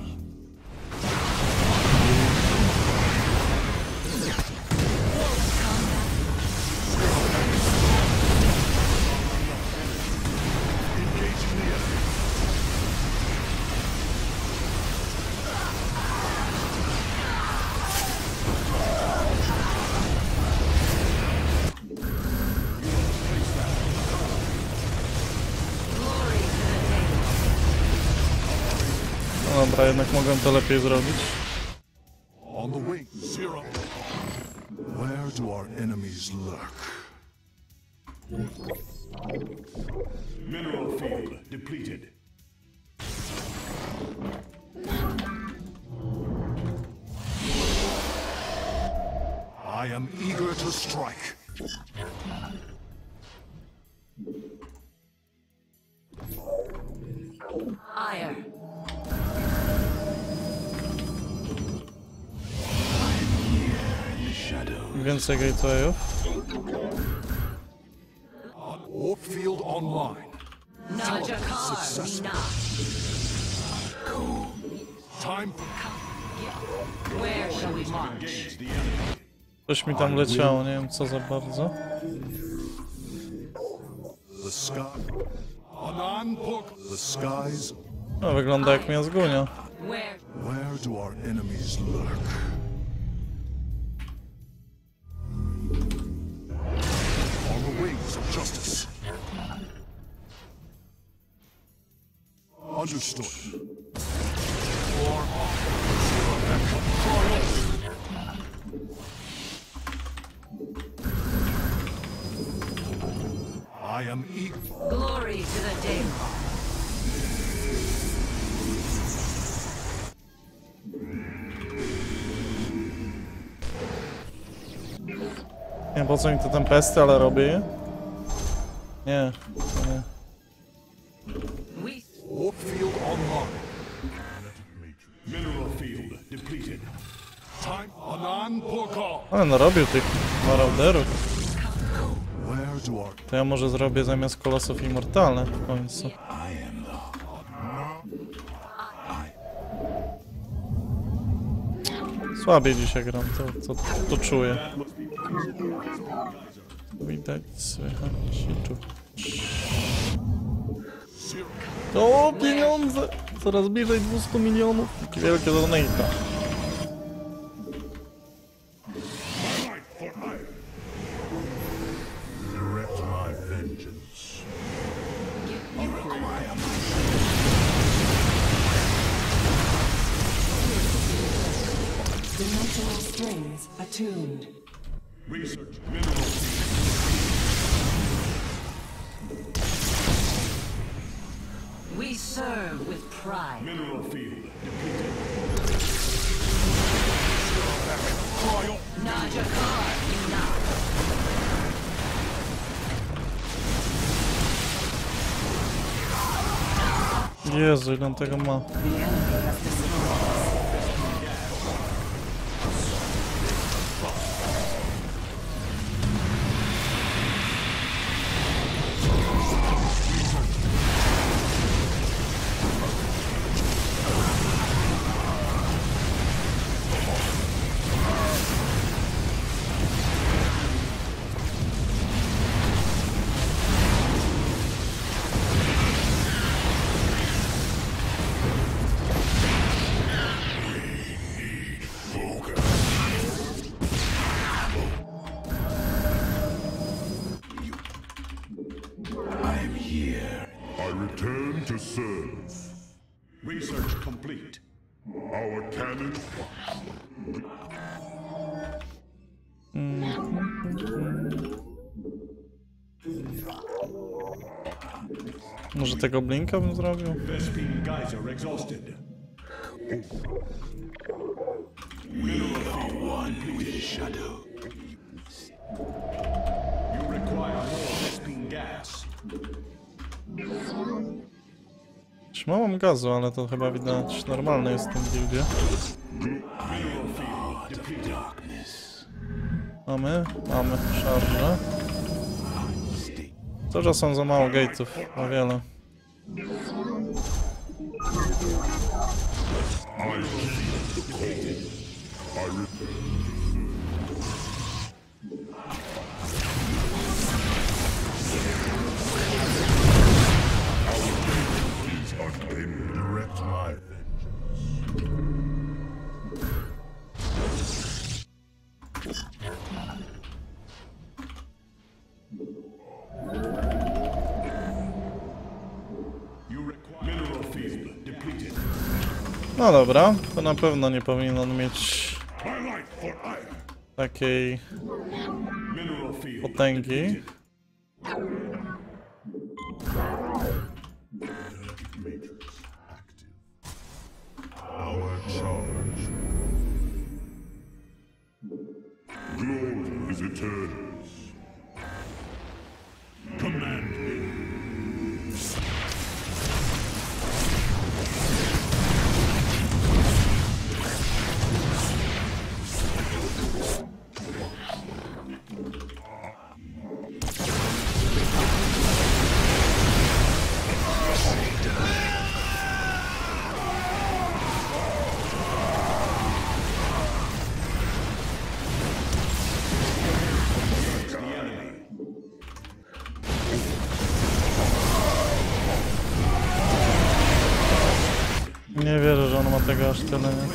Engaging the enemy. jednak mogłem to lepiej zrobić. On the wing, zero. Where do our enemies lurk? Mineral field depleted. I am eager to strike. Ire. Więcej gatewayów. Warp field online. Najakar. Time Where shall we march? Coś mi tam leciało, nie wiem co za bardzo. the sky. Anan Puk. The skies. No, wygląda jak miazgunia. Where? Where do our enemies lurk? On the wings of justice. Understood. For I am eager. Glory to the Daemon. Nie wiem po co mi te tempesty, ale robię je. Nie, to nie. We Warpfield online. Mineral field depleted. Time Anan Purkal. Ale narobił tych marauderów. Where do our To ja może zrobię zamiast kolosów immortalne w końcu. Słabiej dzisiaj gram, to, to, to czuję. Widać, słychać i czuć. O, pieniądze! Coraz bliżej dwieście milionów. Jakie wielkie donate. direct my vengeance? Dimensional strings attuned. Research mineral we serve with pride. mineral field depleted. Najakar, unite. Jezu, ile on tego ma. The enemy has destroyed us. I return to serve. Research complete. Our cannon. Może tego blinka bym zrobił? Vespine geyser exhausted. Mineral one with shadow. You require more Vespine gas. Mam gazu, ale to chyba widać normalne jest w tym buildzie. Mamy? Mamy szarże. To, że są za mało gate'ów, o wiele. Direct my vengeance. You require mineral field depleted. No dobra, to na pewno nie powinien on mieć Highlight for iron. takiej Mineral field. potęgi. Matrix active. Power charge. Glory is Eternus. Command me. Nie wierzę, że on ma tego aż tyle, nie?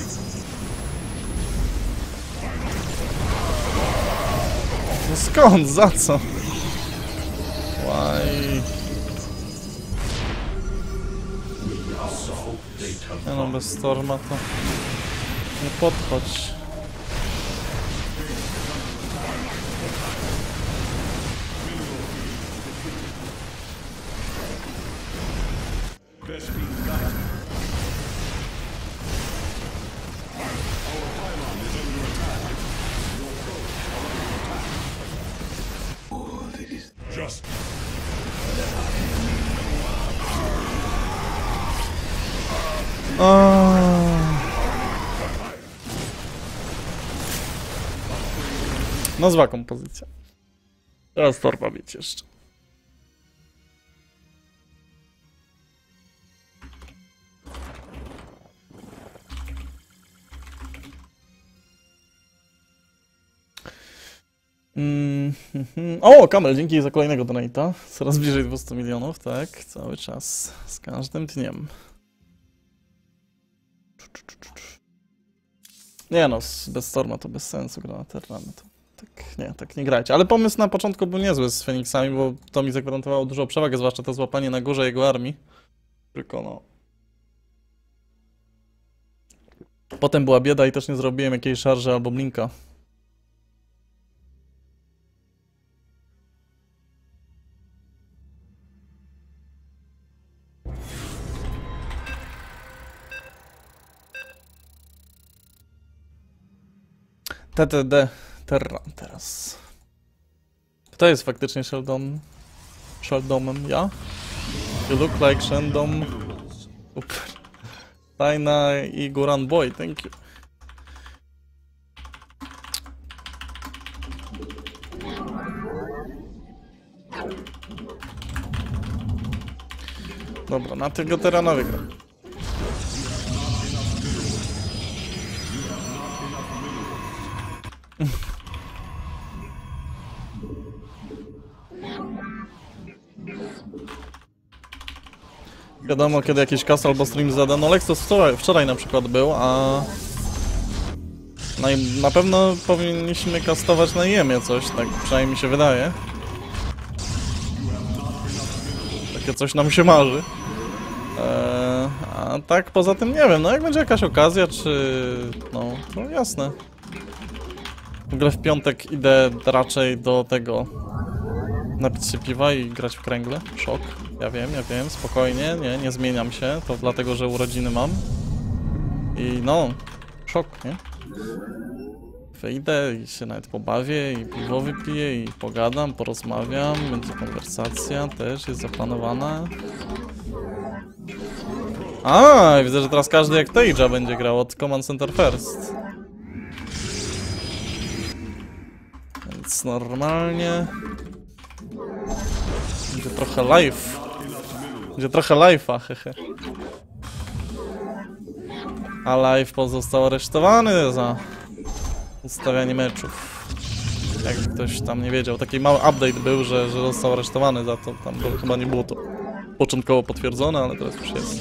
No skąd? Za co? Why? Nie no, bez Storma to... Nie podchodź. Just No zła kompozycja. Teraz Storma mieć jeszcze. Mm, mm, o, Kamel, dzięki za kolejnego donate'a. Coraz bliżej dwieście milionów, tak? Cały czas. Z każdym dniem. Nie no, bez Storma to bez sensu gra na Terrany. To tak, nie, tak nie grajcie. Ale pomysł na początku był niezły z Feniksami, bo to mi zagwarantowało dużą przewagę, zwłaszcza to złapanie na górze jego armii. Tylko no... Potem była bieda i też nie zrobiłem jakiejś szarży albo blinka. T T D Terran teraz. Kto jest faktycznie Sheldon? Sheldomem? Ja? You look like Sheldon. Super. Tajna i Goran Boy, thank you. Dobra, na tego Terrana wygram. Wiadomo, kiedy jakiś cast albo stream zada. No Lexus wczoraj, wczoraj na przykład był, a... No i na pewno powinniśmy castować na I E M-ie coś, tak przynajmniej mi się wydaje. Takie coś nam się marzy. Eee, a tak poza tym nie wiem, no jak będzie jakaś okazja, czy... No, to jasne. W ogóle w piątek idę raczej do tego... Napić się piwa i grać w kręgle. Szok. Ja wiem, ja wiem, spokojnie, nie, nie zmieniam się. To dlatego, że urodziny mam. I no, szok, nie? Wyjdę i się nawet pobawię i piwo wypiję i pogadam, porozmawiam. Będzie konwersacja, też jest zaplanowana. A, widzę, że teraz każdy jak Tage'a będzie grał od Command Center First. Więc normalnie... Będzie trochę live. Będzie trochę live'a, hehe. A live pozostał aresztowany za ustawianie meczów. Jak ktoś tam nie wiedział. Taki mały update był, że, że został aresztowany za to. Tam to chyba nie było to początkowo potwierdzone, ale teraz już jest.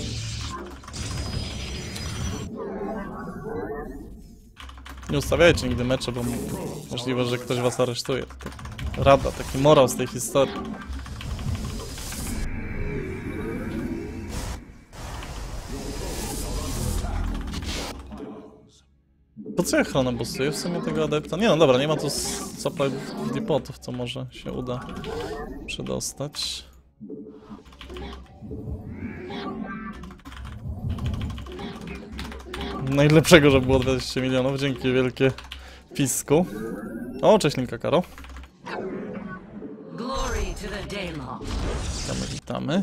Nie ustawiajcie nigdy mecze, bo możliwe, że ktoś was aresztuje. To rada, taki morał z tej historii. co ja chronobustuję w sumie tego adepta? Nie no dobra, nie ma tu supply depotów, co może się uda przedostać. Najlepszego, że było dwadzieścia milionów, dzięki wielkie pisku. O, cześć Linka Karo. Glory to the Daylon. Witamy, witamy.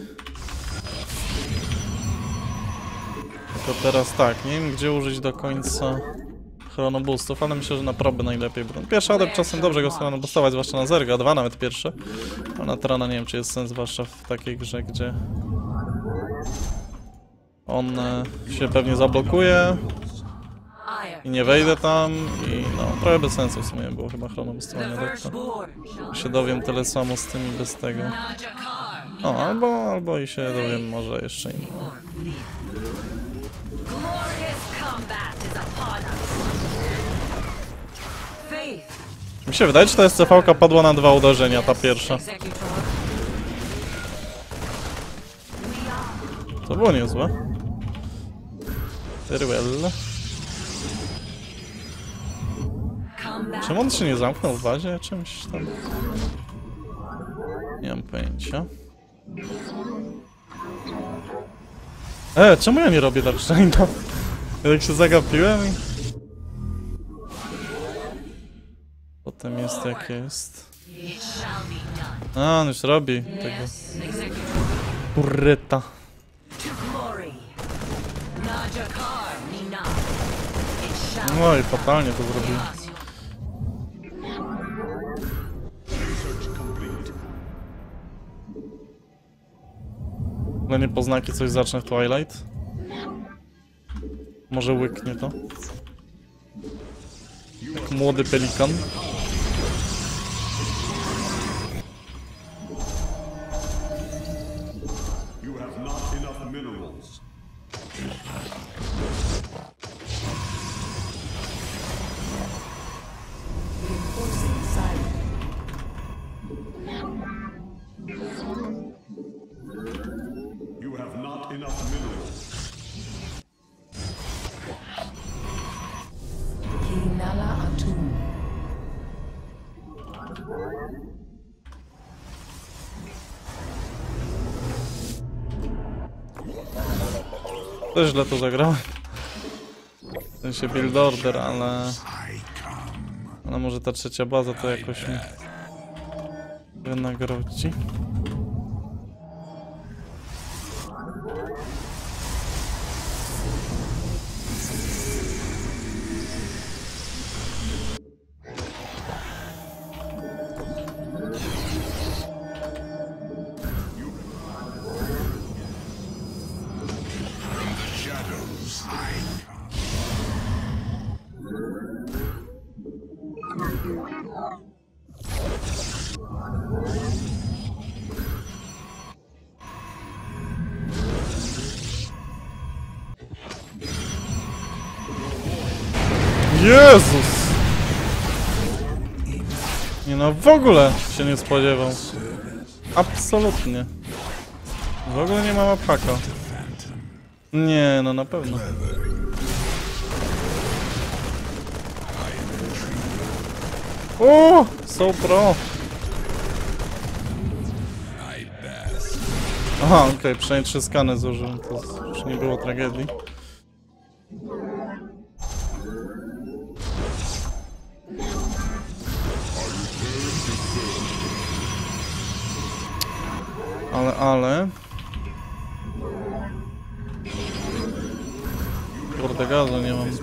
Tylko teraz tak, nie wiem gdzie użyć do końca chronoboostów, ale myślę, że na proby najlepiej będą. Pierwszy adept czasem dobrze go chronobustować, zwłaszcza na Zerga, dwa nawet pierwsze. A na Trana nie wiem czy jest sens, zwłaszcza w takiej grze, gdzie on e, się pewnie zablokuje i nie wejdę tam i no trochę bez sensu w sumie było chyba chronobustowanie adepta. Się dowiem tyle samo z tym i bez tego. O, albo, albo i się dowiem może jeszcze inny. Mi się wydaje, że ta S C V-ka padła na dwa uderzenia, ta pierwsza. To było niezłe. Very well. Czemu on się nie zamknął w bazie? Czymś tam? Nie mam pojęcia. E, czemu ja nie robię Darkshine? Ja tak się zagapiłem i... Potem jest jak jest. A, on już robi tego. Kurryta. No i fatalnie to zrobił. No nie poznaki coś zacznę w Twilight. Może łyknie to. Jak młody pelikan. You have not enough minerals. Reinforcing siren. You have not enough minerals. Kirinala Atum. Też źle to zagrałem. W sensie build order, ale... Ale może ta trzecia baza to jakoś mi wynagrodzi. Jezus! Nie no, w ogóle się nie spodziewał. Absolutnie. W ogóle nie ma mapaka. Nie, no na pewno. O, so pro. Aha, okej, okay, przynajmniej trzy skany zużyłem, to już nie było tragedii. Ale, ale... Kurde, gazu nie mam.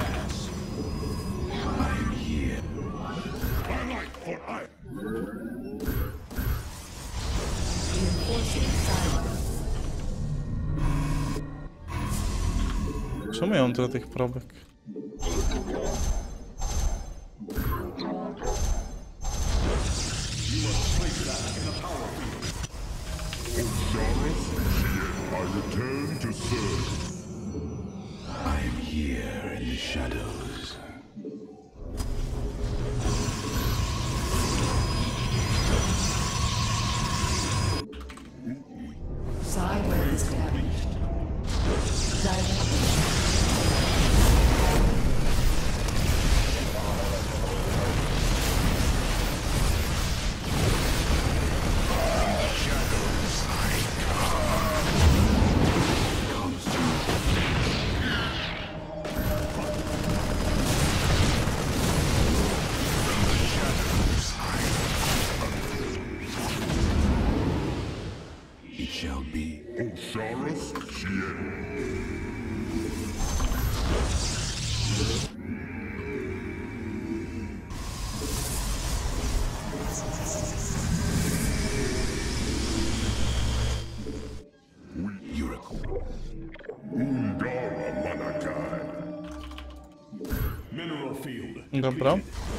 Czemu ja mam tyle tych probek? I return to serve. I am here in the shadows. Siren established. Direct. Dobra.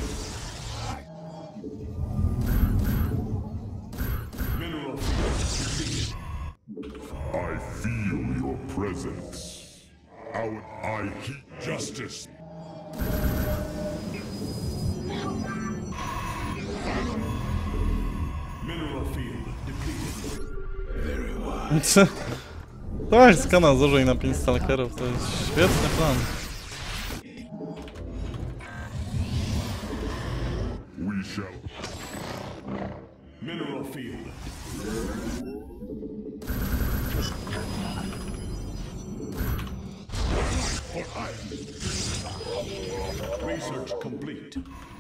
Mineral field depleted. I feel your presence. How would I keep justice? Mineral field depleted. Very well. To jest skana zużyj na pięć stalkerów, to jest świetny plan. We shall. Mineral field. Research complete.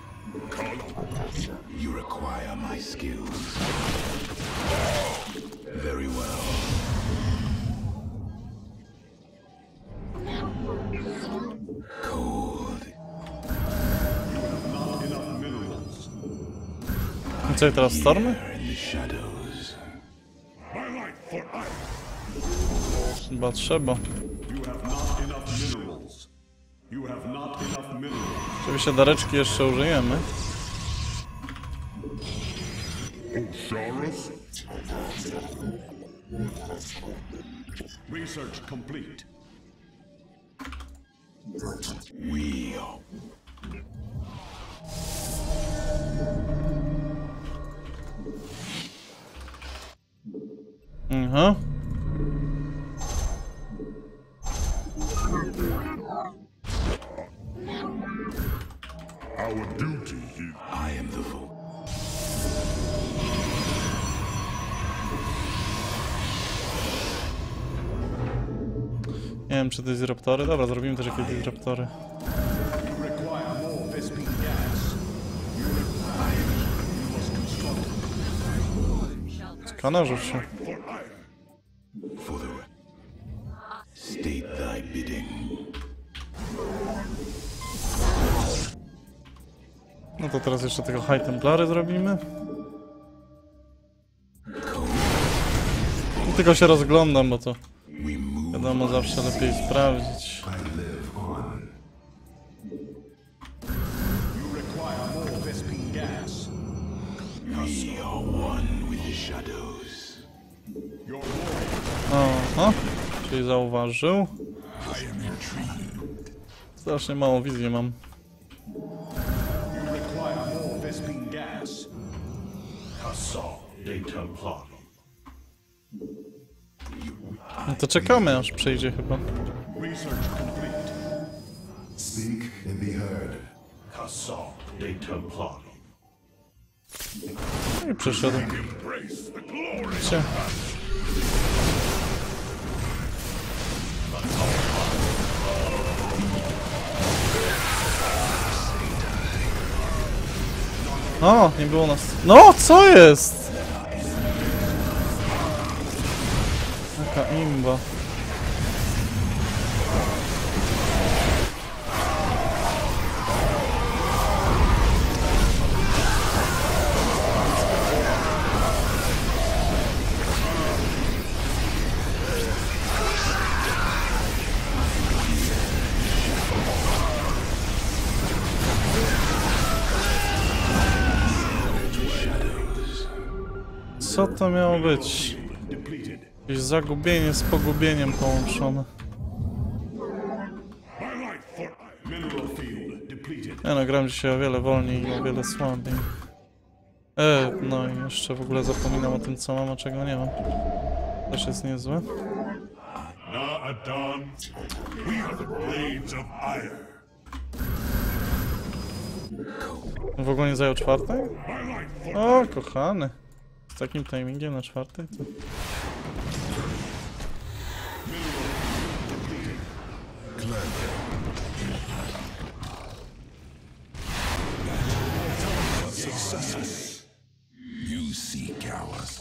You require my skills. Very well. Cold. Not enough minerals. I co, i teraz stormy? Here in the shadows. My light for iron. Chyba trzeba. You have not enough minerals. You have not enough minerals. Oczywiście dareczki jeszcze użyjemy. Osiris? Research complete. We. Mhm. Our duty is. I am the vote. Nie wiem, czy to jest disruptory. Dobra, zrobimy też jakieś disruptory. You require more Vespene gas. You require. You must construct. Skana rzuć się. For the. State thy bidding. No to teraz jeszcze tego High Templary zrobimy. I tylko się rozglądam, bo to We move. wiadomo, zawsze lepiej sprawdzić. I live on. You require more Vespene gas. We are one with the shadows. Your warrior. Aha, czyli zauważył. I am intrigued. Strasznie mało wizji mam. You require more Vespene gas. No to czekamy, aż przyjdzie chyba. Research complete. Speak and be heard. No i przyszedł. Embrace the glory. Cie. O, nie było nas. No, co jest? Jaka imba. Co to miało być? Depleted. Jakieś zagubienie z pogubieniem połączone. Mineral field depleted. Ja no, gram dzisiaj o wiele wolniej i o wiele słabiej. E, no i jeszcze w ogóle zapominam o tym, co mam, a czego nie mam. Też jest niezłe. Na'Adam, we are the blades of iron. W ogóle nie zajął czwartej? My light for O, kochany. Z takim timingiem na czwartej to... you seek ours.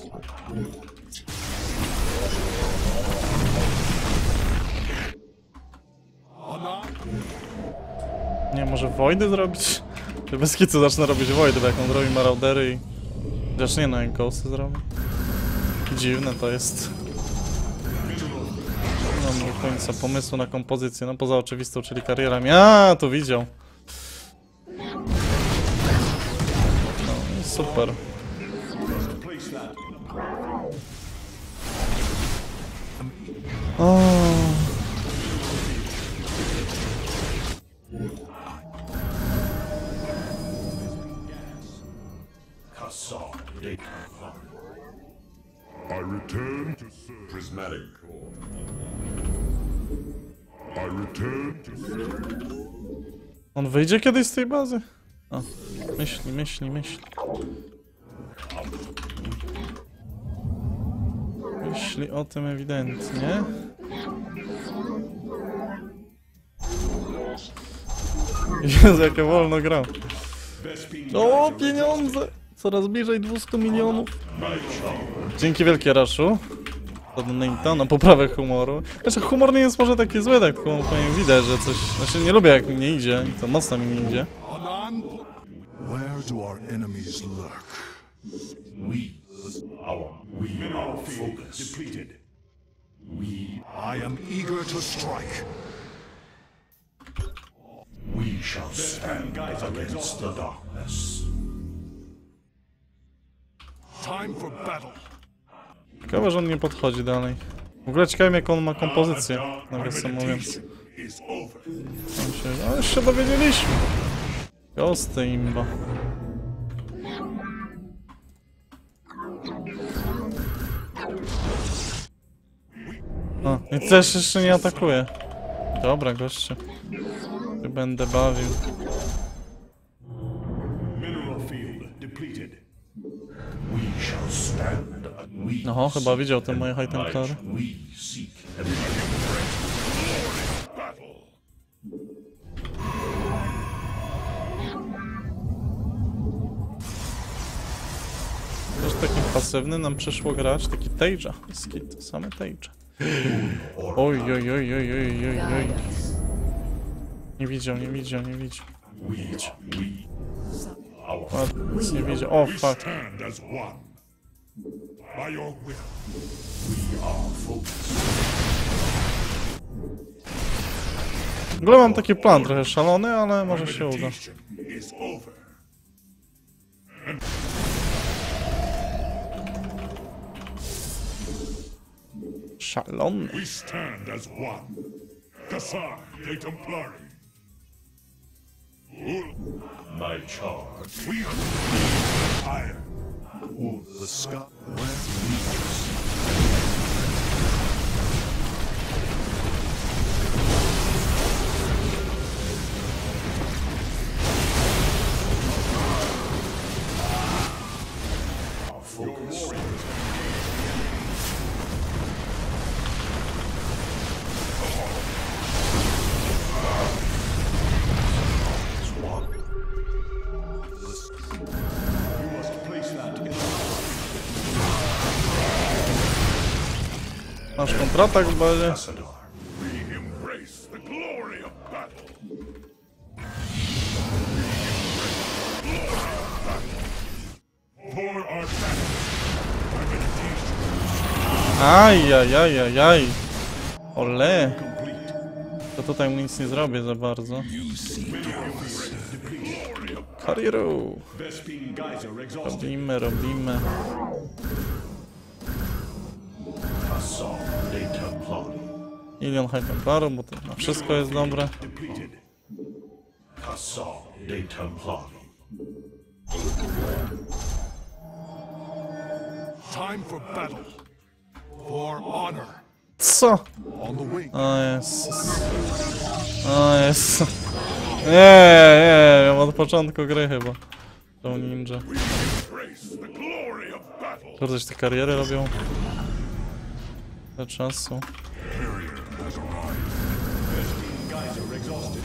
Nie, może Voidy zrobić? Czy bez kicu zacznę robić Voidy, bo jak on robi Maraudery i... Chociaż nie no, jak Ghosty zrobi. Dziwne to jest. Nie mam do końca pomysłu na kompozycję, no poza oczywistą, czyli karierami. A, to widział. super. Place that. O. I return to serve. Prismatic core. I return to serve. On wyjdzie kiedyś z tej bazy? O, myśli, myśli, myśli. Myśli o tym ewidentnie. Jezu, jakie wolno gra. O, pieniądze! Coraz bliżej dwieście milionów. Dzięki wielkie, Raszu. To donate'a na poprawę humoru. Znaczy, humor nie jest może taki zły, tak tylko powiem, widać, że coś... Znaczy, nie lubię jak mi nie idzie i to mocno mi nie idzie. Where do our enemies lurk? We, our, we are focused. Depleted. We. I am eager to strike. We shall stand against the darkness. Time for battle. Ciekawe, że on nie podchodzi dalej. W ogóle ciekawe, jaką on ma kompozycję, nawiasem mówiąc. Is over. Tam się... A, już się dowiedzieliśmy. Gosty imba. A, i też jeszcze nie atakuje. Dobra, goście. Tu będę bawił. Mineral field depleted. We shall stand. We No, chyba widział te moje high templary. we seek battle. Też taki pasywny nam przyszło grać, taki Tage'a. To same Tage'a. Oj, oj, oj, oj, oj, oj, oj. Nie widział, nie widział, nie widział. We are we. Our Ładnie, nic nie widział. O, fuck. stand as one. By your will. We are focused. W ogóle mam taki plan trochę szalony, ale może się uda. Meditation is over. Szalony. We stand as one. Kassar de Templari. My charge. We are iron. The sky. Focus. You must place that in. Masz kontratak w bazie. Ambassador. We embrace the glory of battle. For our battle. Our meditation. Ajajajajaj. Ole. Complete. To tutaj mu nic nie zrobię za bardzo. Karieru. Vespine Geyser exhausted. Robimy, robimy. Kassar de Templari. Milion high templarów, bo to na wszystko jest dobre. Depleted. Kassar de Templari. Time for battle. For honor. Co? On the wing. O Jezus. O Jezus. Nie, nie, wiem, od początku gry chyba. To ninja. Embrace the glory of battle. Kurde, te kariery robią. Do czasu. Vespine Geyser exhausted.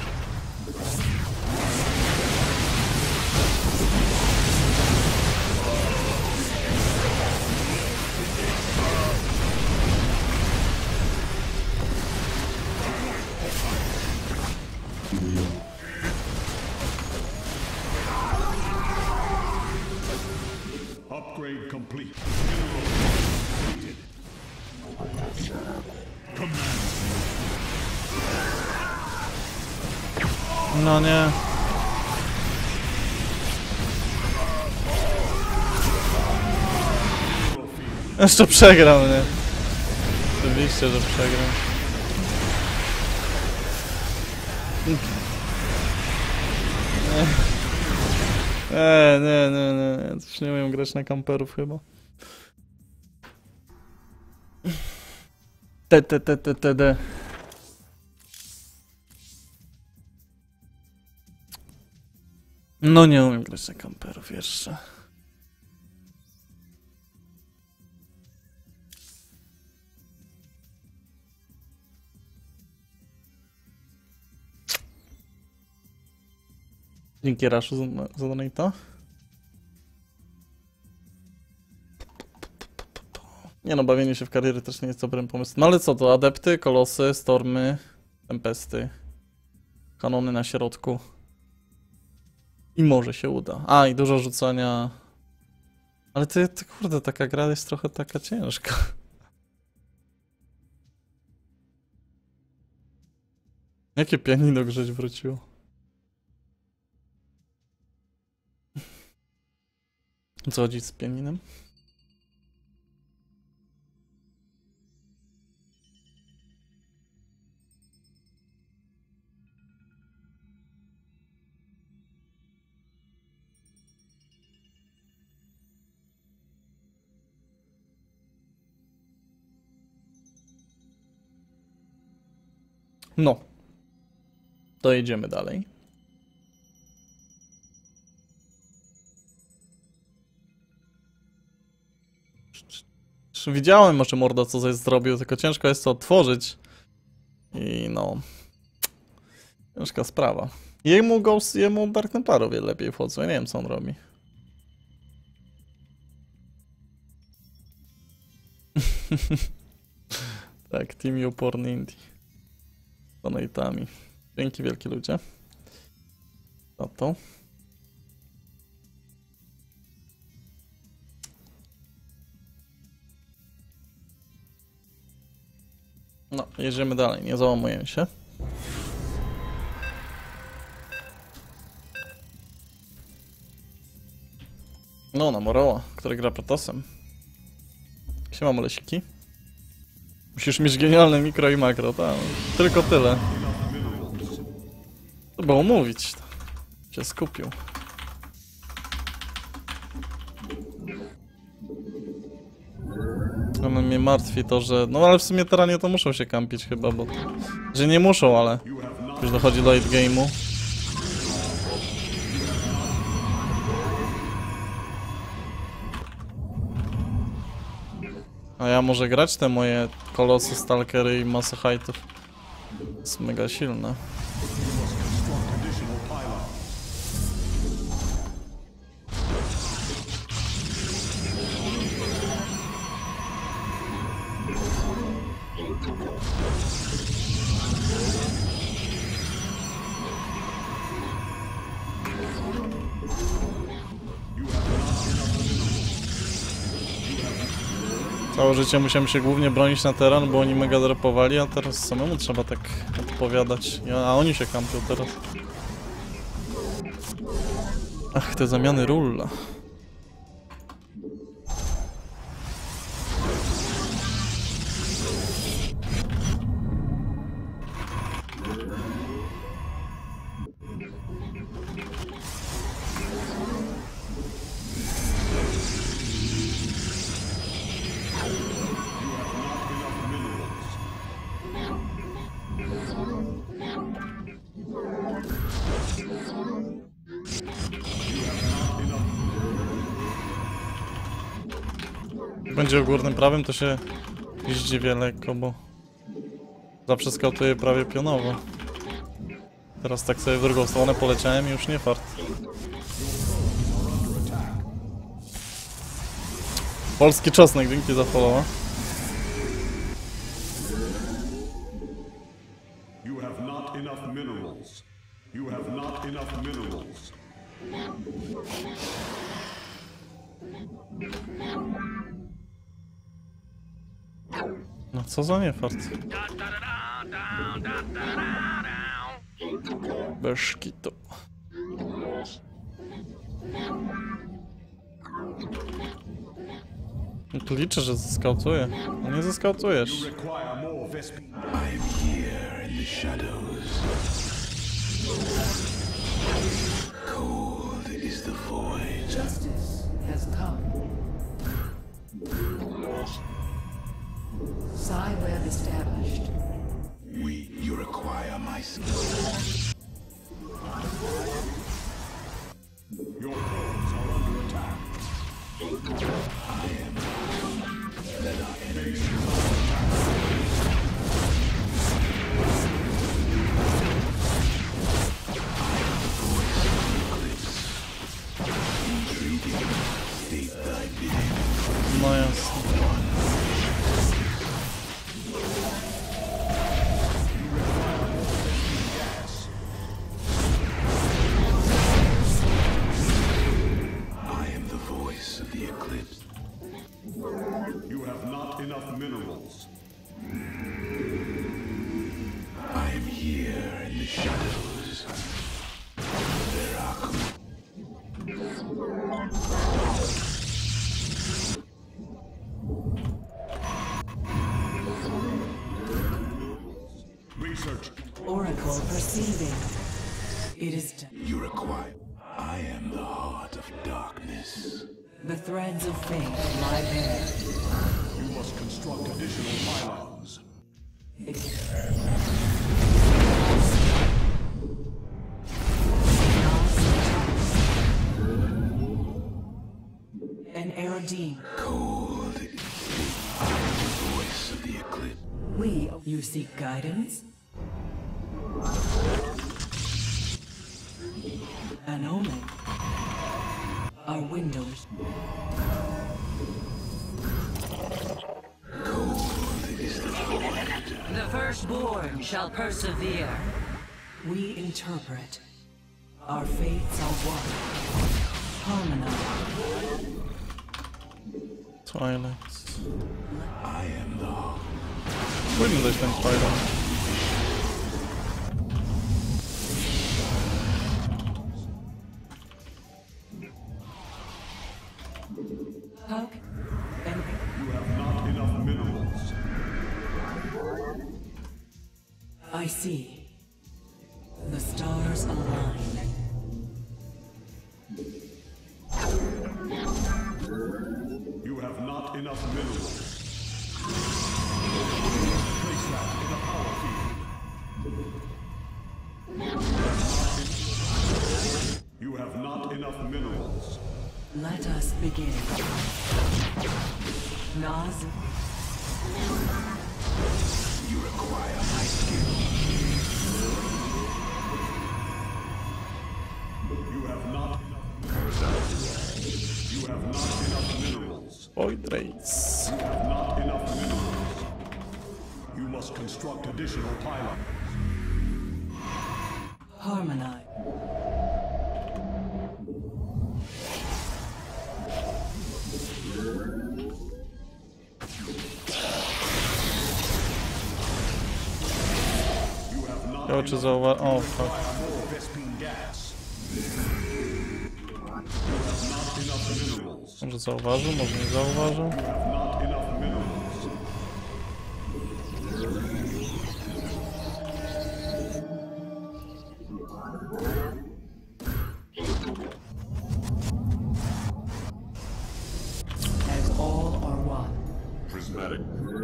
Upgrade complete. No nie. Jeszcze przegrał, nie? Oczywiście, że przegrał. Nie, nie, nie, nie, nie. Coś nie umiem grać na kamperów chyba. T, t, t, t, t, t. No nie umiem grać na kamperów jeszcze. Dzięki Raszu za, za donata. Nie no, bawienie się w kariery też nie jest dobrym pomysłem. No ale co to? Adepty, kolosy, stormy, tempesty, kanony na środku. I może się uda. A, i dużo rzucania. Ale ty, ty kurde, taka gra jest trochę taka ciężka. Jakie pianino grześ wróciło? Co chodzi z pianinem? No. To jedziemy dalej. Widziałem może morda co coś zrobił, tylko ciężko jest to otworzyć. I no... Ciężka sprawa. Jemu Ghost, jemu Dark Templarowie lepiej wchodzą, ja nie wiem co on robi. Tak, Team Uporn Indie. Donatami. Dzięki wielkie ludzie. Za to. No, jedziemy dalej, nie załamuję się. No, na Moroła, który gra Protosem. Siema molesiki. Musisz mieć genialne mikro i makro, tak? Tylko tyle. To było mówić. Się skupił. No mnie martwi to, że... No ale w sumie teranie to muszą się kampić chyba, bo... Że nie muszą, ale... Już dochodzi do late game'u. A ja może grać te moje kolosy, stalkery i masę hajtów. To jest mega silne. Całe życie musiałem się głównie bronić na teren, bo oni mega dropowali, a teraz samemu trzeba tak odpowiadać. A oni się kampią teraz. Ach, te zamiany rulla. Będzie w górnym prawym, to się zdziwię lekko, bo zawsze skautuję prawie pionowo. Teraz tak sobie w drugą stronę poleciałem i już nie fart. Polski czosnek, dzięki za followa. You have not enough minerals. You have not enough minerals. No co za niefart. Bez szkitu. Liczę, że zeskautuje. No nie zeskautujesz. Require more Vespene. I am here in the shadows. Cold is the void. Justice has come. Psi web established. We, you require my skill. Your codes are under attack. No jasne. I am the voice of the eclipse. You have not enough minerals. I am here in the shadows. Verakum. Research. Oracle perceiving. It is done. You require. I am the heart of darkness. The threads of fate lie bare. You must construct additional pylons. An Eridine. Cold. I am the voice of the eclipse. We, you seek guidance? An omen. Our windows. The firstborn shall persevere. We interpret. Our fates are one. Harmonize. Twilight. I am the heart. Powinien dać ten Twilight. How c- and You have not enough minerals. I see. The stars align. You have not enough minerals. Place that in a power field. You have not enough minerals. Let us begin. Naz, You require my skill. You have not enough. You have not enough minerals. Void Race. You have not enough minerals. You must construct additional pylons. harmonize. You have not Ja czy zauwa... O, fuck. more Vespene gas. You have not enough minerals. Może zauważył, może nie zauważył. You have not enough minerals. As all are one. Prismatic.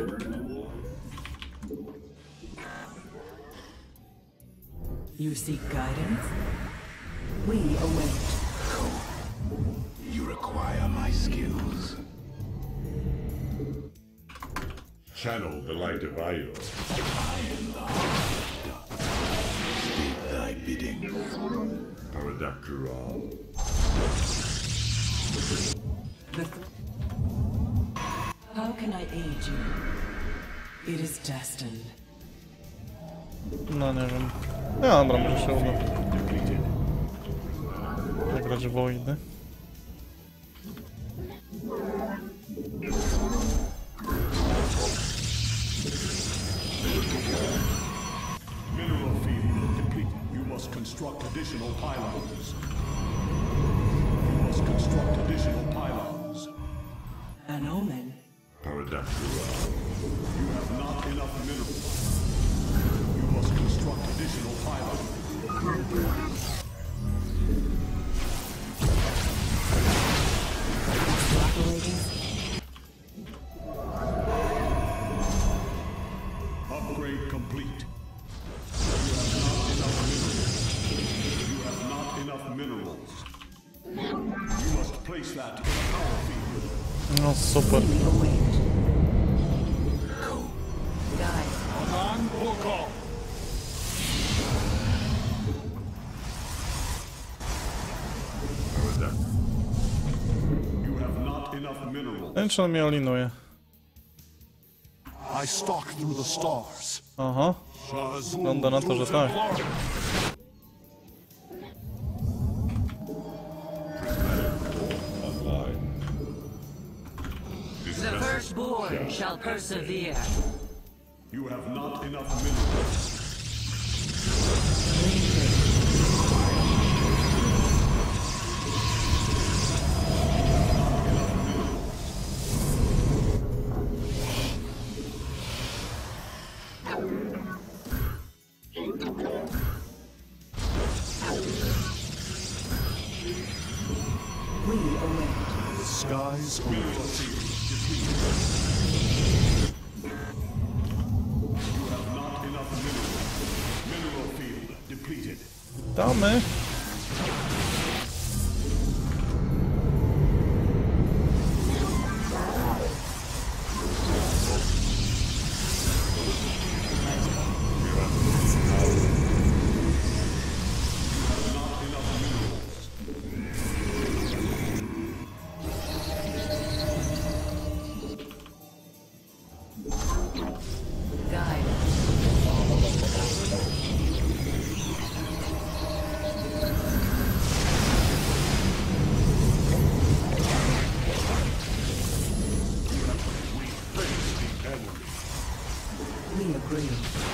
You seek guidance? We await. You require my skills. Channel the light of Io. I am the heart of darkness. Did thy bidding. Paradactyral. The th- How can I aid you? It is destined. No nie wiem. Ja, dobra, może się uda. Zagrać Voidy. Mineral field depleted. You must construct additional pylons. You must construct additional pylons. An omen. Upgrade complete. You have not enough minerals. You have not enough minerals. You must place that power field. No super. Guide. Command protocol. You have not enough minerals. Nie wiem, czy on mnie olinuje. I stalk through the stars. Aha. Wygląda na to, że tak. Online. The firstborn shall persevere. You have not enough minerals. We await. The skies are You have not enough minerals. Mineral field depleted. Damy. Guide. We agree.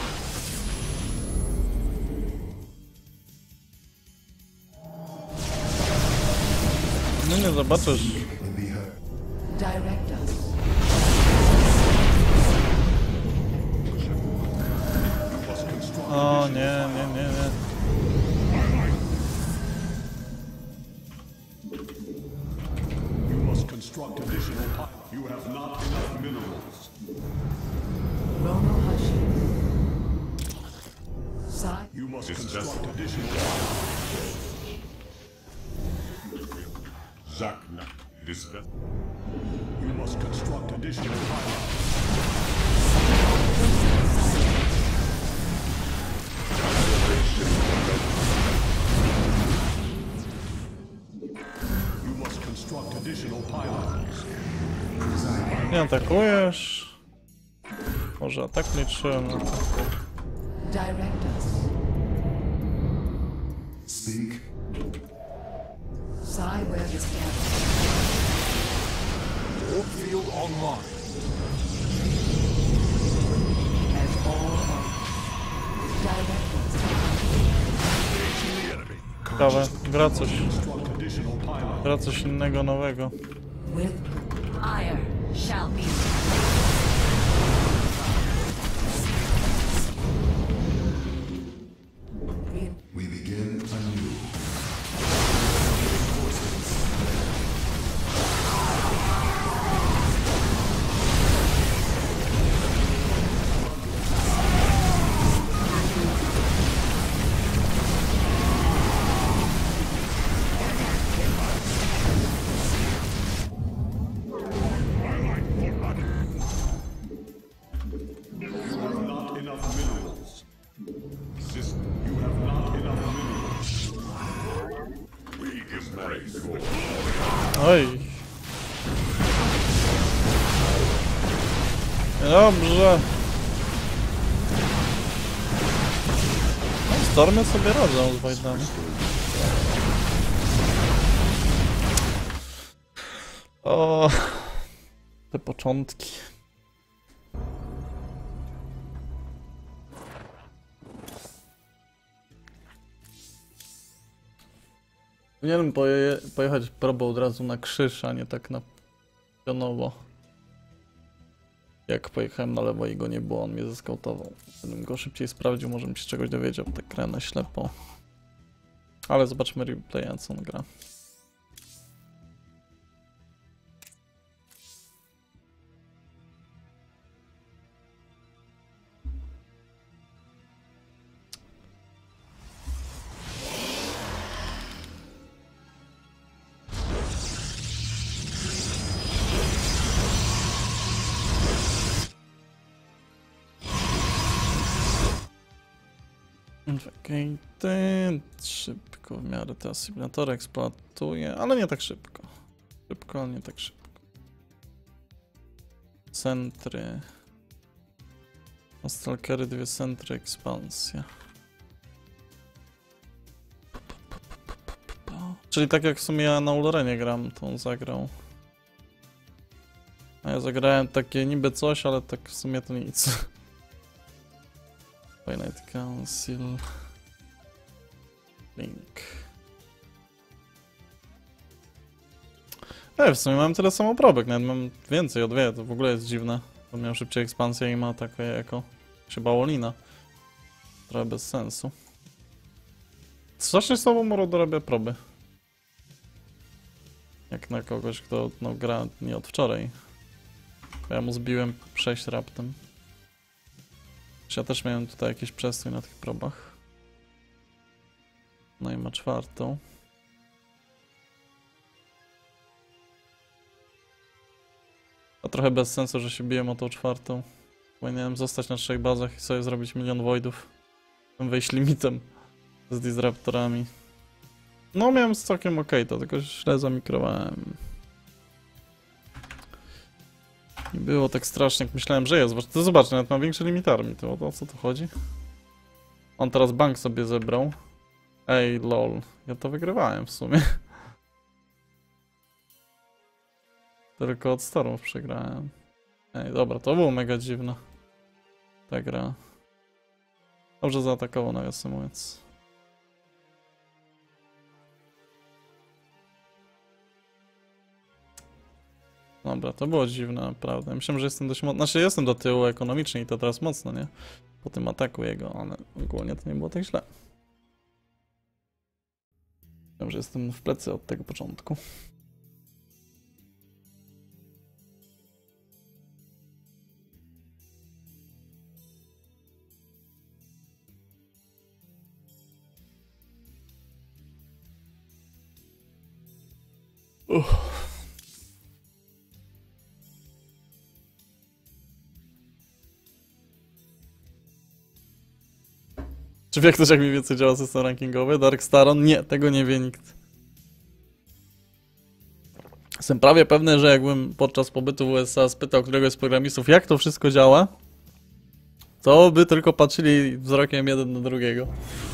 No nie zobaczysz. Direct us. O nie, nie, nie, nie. You must construct additional pipe. You have not enough minerals. Rono Hashi. Sai. You must It's construct just- additional pipe. Zakna. Discuss. You must construct additional pipe. You must construct additional pylons. Nie atakujesz. Może atak liczyłem na to. Direct us. Speak. Sai where the scan. Warp field online. As all are. Direct us. The enemy. Ciekawe, gra coś. Construct additional pylons. Gra coś innego, nowego. With Ire shall be. re- We begin anew. You have not enough minerals. System. You have not enough minerals. We embrace war. Oj. Dobrze. Stormy sobie radzą z Wojdami. O, te początki. Powinienem poje pojechać probą od razu na krzyż, a nie tak na pionowo. Jak pojechałem na lewo i go nie było, on mnie zeskautował. Gdybym go szybciej sprawdził, może bym się czegoś dowiedział, tak grę na ślepo. Ale zobaczmy replaya, co on gra. Vacated. Szybko w miarę te asymilatory eksploatuję, ale nie tak szybko. Szybko, ale nie tak szybko. Centry. Stalkery, dwie centry, ekspansja. Czyli tak jak w sumie ja na Ulrenie gram, to on zagrał. A ja zagrałem takie niby coś, ale tak w sumie to nic. Finite Council. Link. Ej, w sumie mam tyle samo probek, nawet mam więcej o dwie, to w ogóle jest dziwne. Bo miał szybciej ekspansję i ma takie jako się bałolina. Trochę bez sensu. Strasznie słabo Moro dorabia proby. Jak na kogoś, kto no, gra nie od wczoraj. Ja mu zbiłem sześć raptem. Ja też miałem tutaj jakiś przestój na tych probach. No i ma czwartą. A trochę bez sensu, że się biłem o tą czwartą. Powinienem zostać na trzech bazach i sobie zrobić milion voidów. Wejść limitem z disruptorami. No miałem z całkiem ok, to tylko źle zamikrowałem. I było tak strasznie, jak myślałem, że jest. To zobacz, nawet mam większy limit armii. To o co tu chodzi? On teraz bank sobie zebrał. Ej, lol. Ja to wygrywałem w sumie. Tylko od Stormów przegrałem. Ej, dobra, to było mega dziwne. Ta gra. Dobrze zaatakował, nawiasem mówiąc. Dobra, to było dziwne, naprawdę. Myślałem, że jestem dość mocno. Znaczy, jestem do tyłu ekonomicznie i to teraz mocno, nie? Po tym ataku jego, ale ogólnie to nie było tak źle. Myślałem, że jestem w plecy od tego początku. Uff. Czy wie ktoś, jak mniej więcej działa system rankingowy? Dark Staron? Nie, tego nie wie nikt. Jestem prawie pewny, że jakbym podczas pobytu w U S A spytał któregoś z programistów, jak to wszystko działa, to by tylko patrzyli wzrokiem jeden na drugiego.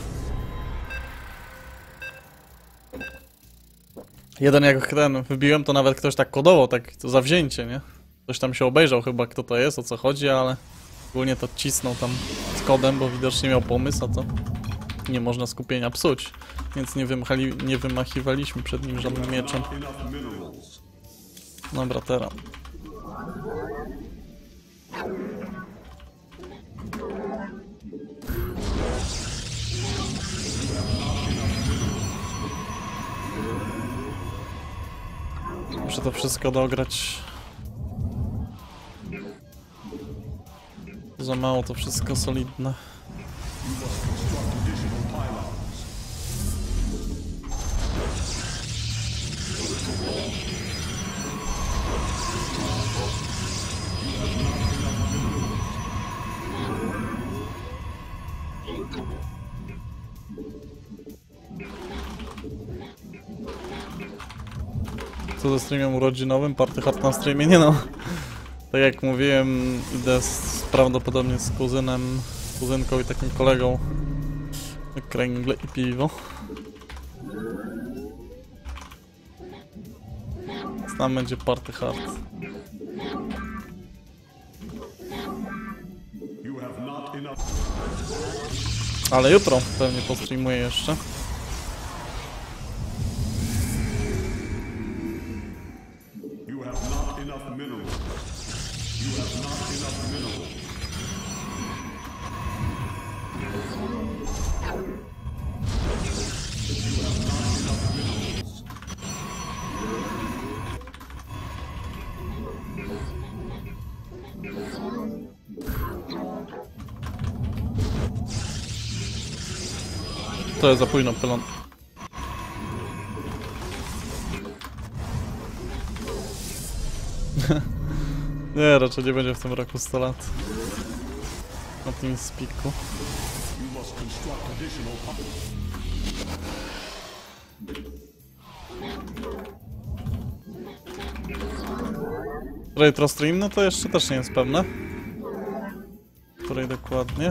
Jeden jak ten wybiłem, to nawet ktoś tak kodował, tak to zawzięcie, nie? Ktoś tam się obejrzał chyba, kto to jest, o co chodzi, ale ogólnie to cisnął tam z kodem, bo widocznie miał pomysł, a to nie można skupienia psuć. Więc nie, wymachali, nie wymachiwaliśmy przed nim żadnym mieczem. Dobra, teraz. Muszę to wszystko dograć. Za mało to wszystko solidne. Co ze streamem urodzinowym? Party hard na streamie? Nie no. Tak jak mówiłem, idę z, prawdopodobnie z kuzynem, kuzynką i takim kolegą. Kręgle i piwo. Tam będzie party hard. Ale jutro pewnie postreamuję jeszcze. To jest za późno pylon. Nie, raczej nie będzie w tym roku sto lat. Na tym spiku. construct additional pumps. Której Trostream, no to jeszcze też nie jest pewne. Której dokładnie.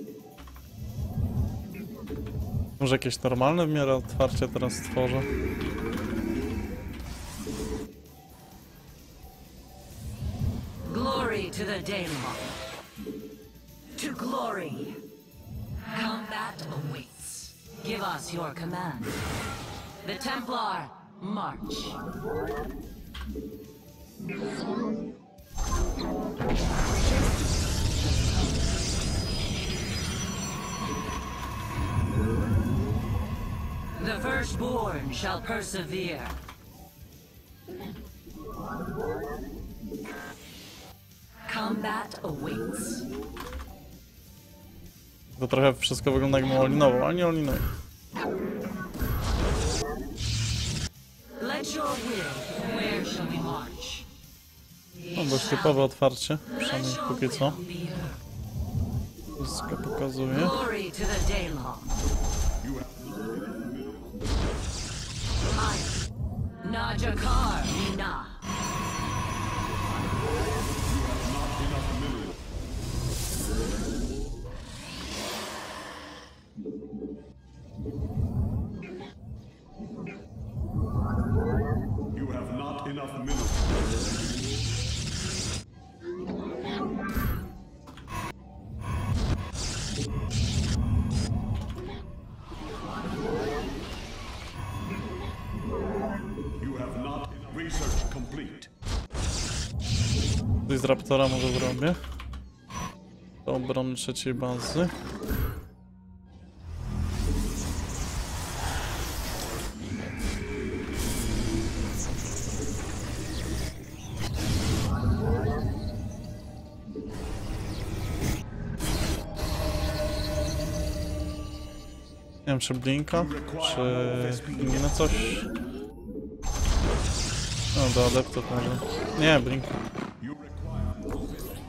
Może jakieś normalne w miarę otwarcie teraz stworzę. Glory to the Daemon. To glory. Combat awaits. Give us your command. The Templar, march. The firstborn shall persevere. Combat awaits. To trochę wszystko wygląda jakbym olinował, ale nie olinuję. Let your will, where shall we march? No dość typowe otwarcie, przynajmniej Let your póki co. will be heard. Wszystko pokazuje. Glory to the Daemon. I, Najakar Mina. You have not enough minerals. You have not enough research complete. Tutaj z Raptora może zrobię. Do obrony trzeciej bazy. Nie wiem, czy blinka, czy nie na coś. No, do adeptów może. Nie, blinka. You require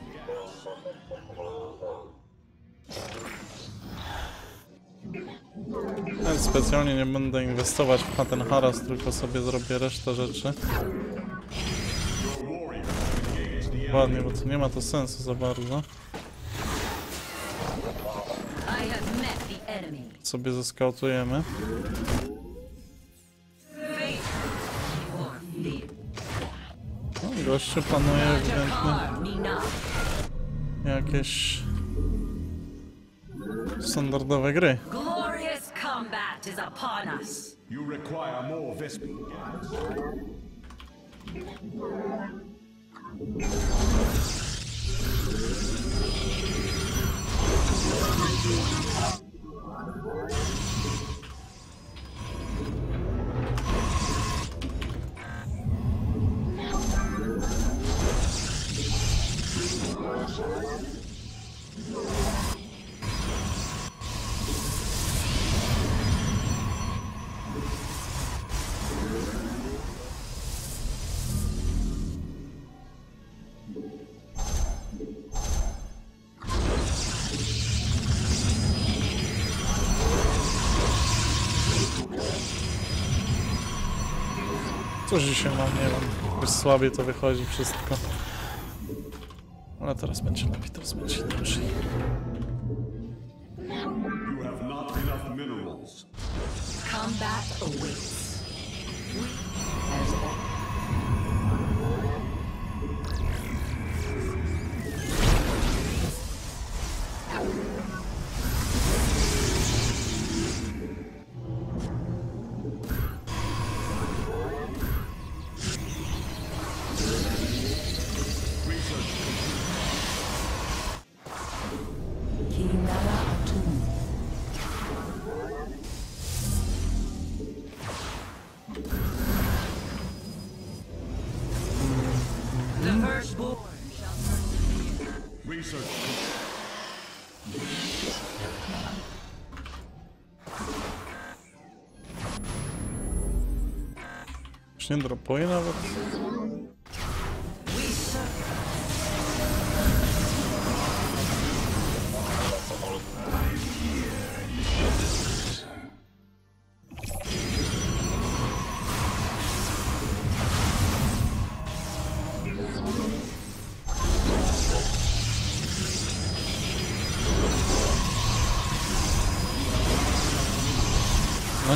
Ja specjalnie nie będę inwestować w ten haras, tylko sobie zrobię resztę rzeczy. Ładnie, bo to nie ma to sensu za bardzo. I have met the enemy. Sobie zeskautujemy. Faith or fear. No, gościu planuje ewidentnie Najakar Mina. jakieś standardowe gry. Glorious combat is upon us. You require more Vespene gas. Cóż dzisiaj mam, nie wiem, jakoś słabiej to wychodzi wszystko. Ale teraz będzie lepiej, teraz będzie dobrze. You have not enough minerals. Combat awaits. As all. Kinara Atum. The firstborn shall Research. Już nie dropuje nawet. we serve.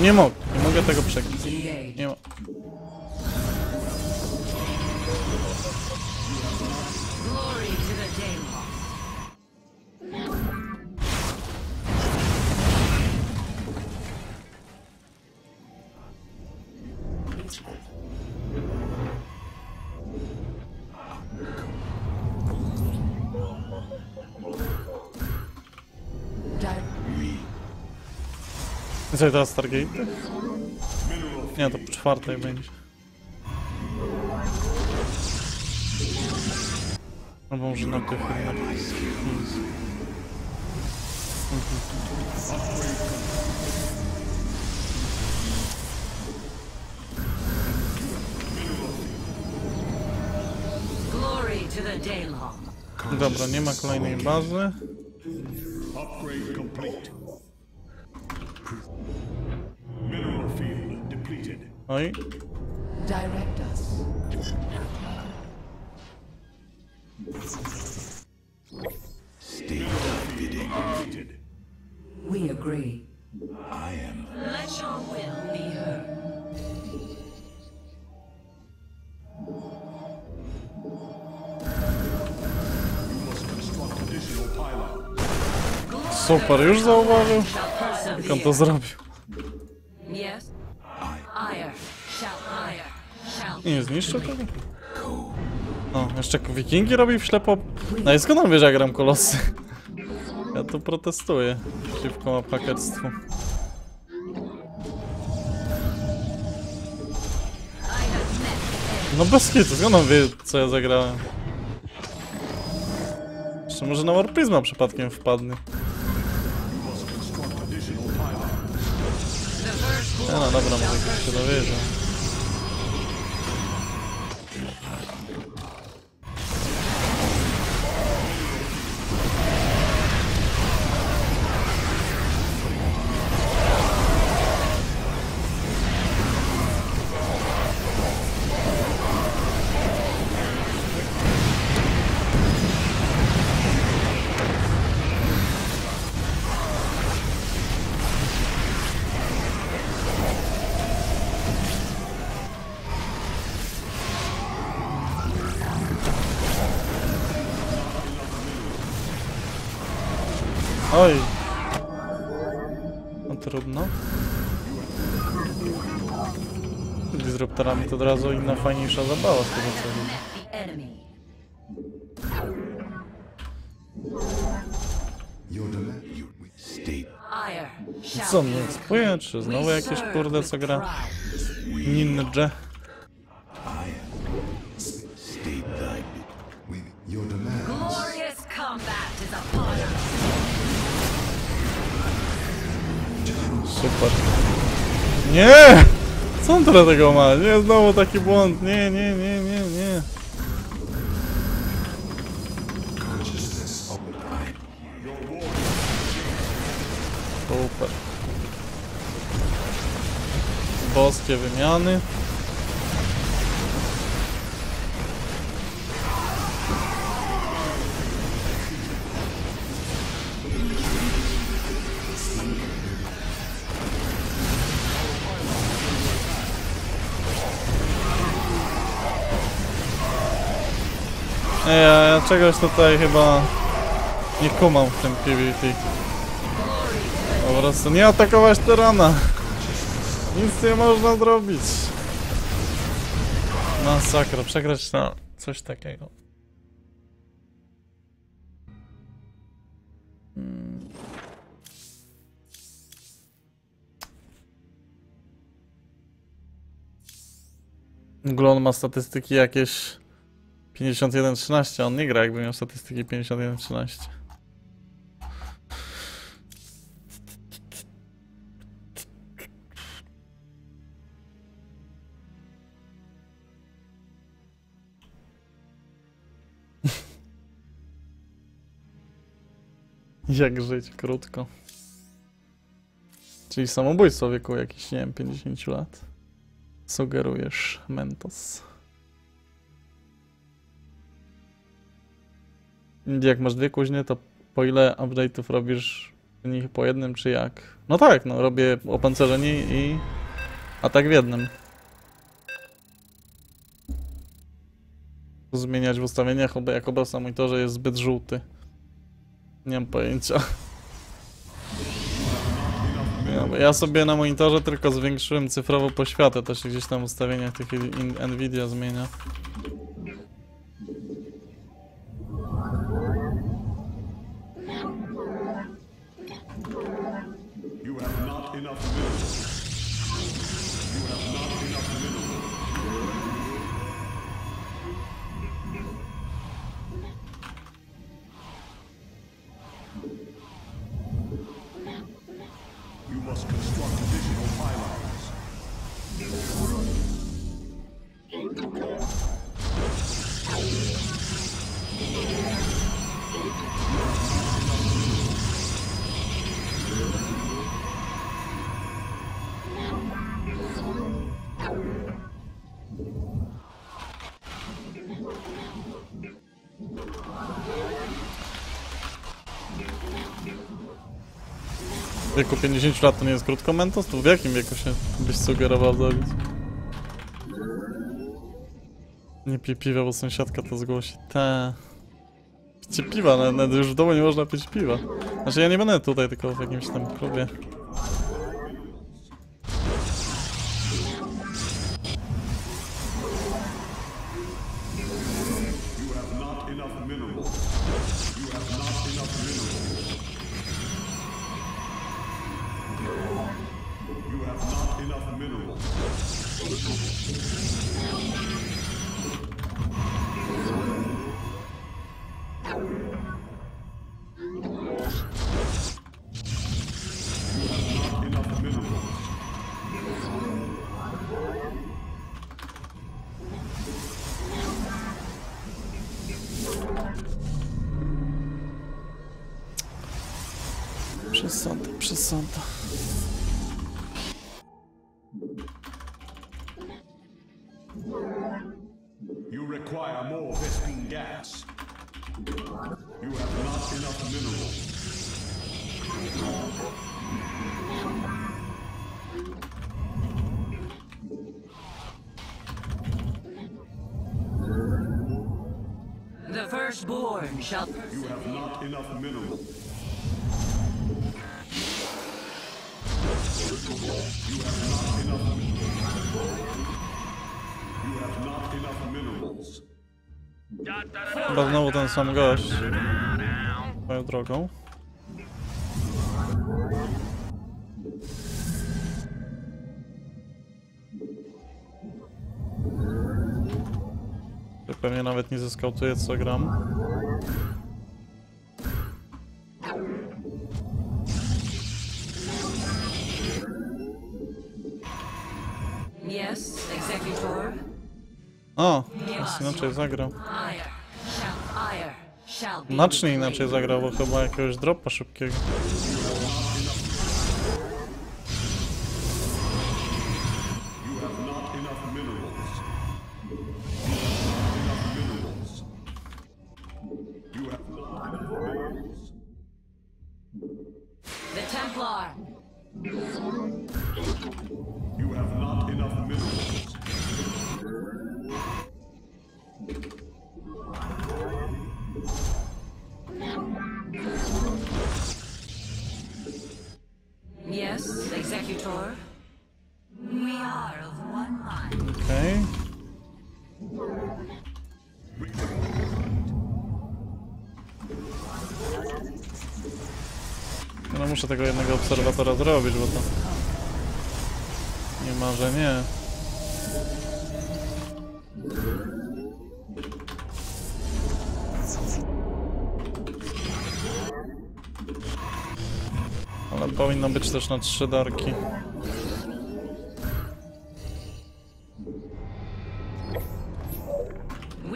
nie mogę, nie mogę tego przegrać. Engage. Nie ma. Glory to the Daemon. Di- I co teraz Stargate? Nie, to po czwartej będzie. Albo może na tych jednak. Glory to the Daemon. Dobra, nie ma kolejnej bazy. Upgrade complete. Mineral field depleted. Oj, direct us. Depleted. We agree. I am. Let your will be heard. You must construct additional pylons. super, już zauważył? Shall Jak on to persevere. zrobił? Yes? Ire shall ire shall Nie zniszczył tego? O, jeszcze wikingi robi w ślepo. No i skąd on wie, że ja gram kolosy? Ja tu protestuję przeciwko hakerstwu. No bez kitu, skąd on wie, co ja zagrałem? Jeszcze może na Warprisma przypadkiem wpadnie. Nie no dobra, może jakoś się dowiedział. Oj. No trudno. Z disruptorami to od razu inna fajniejsza zabawa z tego co widzę. the enemy. Your demand. You state. Ire shall Co mnie ekspuje? Czy znowu jakieś kurde co gra? Ninja. State thy. With your demand. glorious combat is upon us. Super. Nie! Co on tyle tego ma? Nie, znowu taki błąd. Nie, nie, nie, nie, nie. Consciousness of the time. Super. Boskie wymiany. Nie, ja, ja czegoś tutaj chyba nie kumam w tym PvP. Po prostu nie atakować terana. Nic nie można zrobić. Masakra, przegrać na coś takiego. Hmm. W ogóle on ma statystyki jakieś pięćdziesiąt jeden trzynaście, on nie gra jakby miał statystyki pięćdziesiąt jeden trzynaście. Jak żyć krótko. Czyli samobójstwo w wieku jakichś, nie wiem, pięćdziesiąt lat. Sugerujesz, Mentos. Jak masz dwie kuźnie, to po ile update'ów robisz nich po jednym, czy jak? No tak, no robię opancerzenie i atak w jednym. Zmieniać w ustawieniach, oby jak obraz na monitorze jest zbyt żółty. Nie mam pojęcia. Ja, bo ja sobie na monitorze tylko zwiększyłem cyfrową poświatę, to się gdzieś tam w ustawieniach tych in- Nvidia zmienia. You have not enough minerals. You have not enough minerals. You must construct additional pylons. W wieku pięćdziesięciu lat to nie jest krótko, Mentos? To w jakim wieku się byś sugerował zabić? Nie pij piwa, bo sąsiadka to zgłosi. Te. Picie piwa, nawet, nawet już w domu nie można pić piwa. Znaczy ja nie będę tutaj, tylko w jakimś tam klubie. You have not enough minerals. You have not enough minerals. You have not enough minerals. You have not enough minerals. Przesąda, przesąda. You require more Vespine gas. You have not enough minerals. The firstborn shall You have not enough minerals. You have not enough minerals. You have not enough minerals. Chyba znowu ten sam gość. Swoją drogą. Pewnie nawet nie zeskautuje, co gram. Yes, Executor. O, teraz inaczej zagrał. Ire shall ire shall be Znacznie inaczej zagrał, bo chyba jakiegoś dropa szybkiego. You have not enough minerals. Enough minerals. You have not enough minerals. the Templar. You have not enough minerals. Yes, Executor. We are of one mind. Okej. No muszę tego jednego obserwatora zrobić, bo to... Nie ma, że nie. Ale powinno być też na trzy darki. We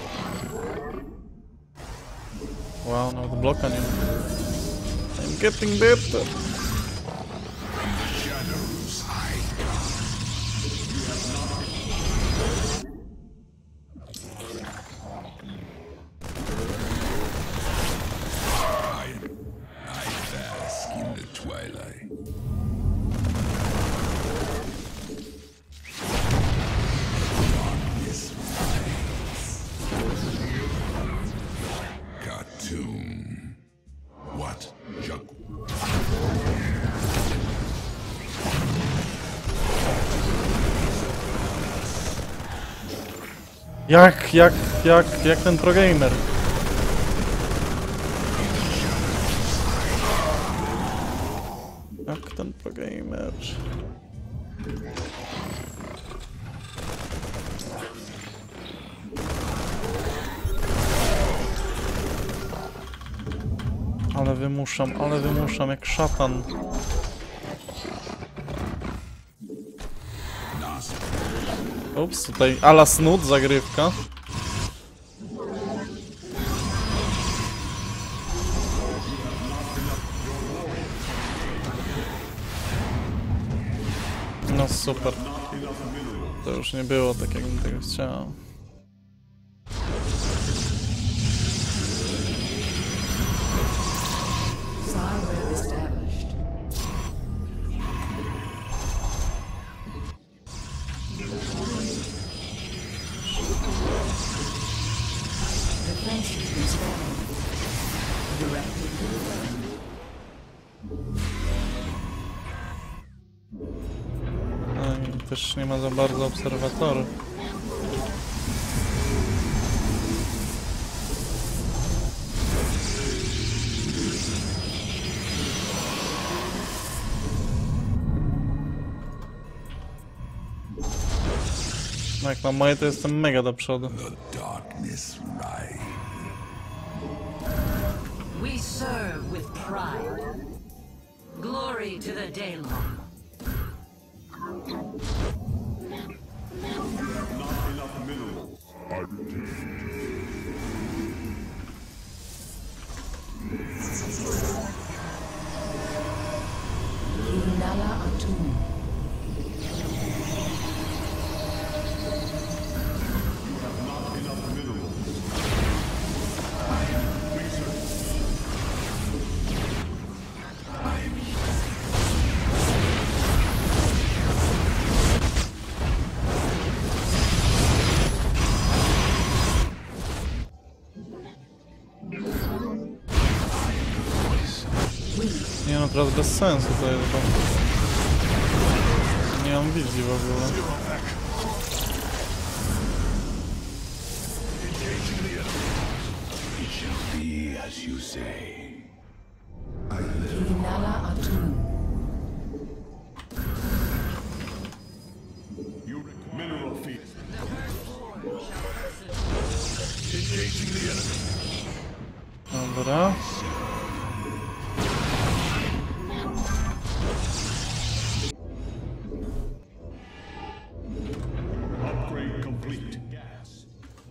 Wow, nawet bloka nie ma. I'm getting better. Jak, jak, jak, jak ten progamer? Jak ten progamer? Ale wymuszam, ale wymuszam jak szatan. Ups, tutaj ala snut zagrywka. No super. To już nie było tak, jakbym tego chciał. Sire established. Defenses restored. Directed delivery. No i też nie ma za bardzo obserwatorów. No jak na moje to jestem mega do przodu. Darkness rise. We serve with pride. Glory to the Daylon. Not enough minerals. Inala Atum. Not enough minerals. Research. Nie no, teraz bez sensu to jest, bo... Nie mam wizji w ogóle. It shall be as you say. Inala Atum. You require mineral fields. Engaging the enemy. Dobra. Upgrade complete. Gas.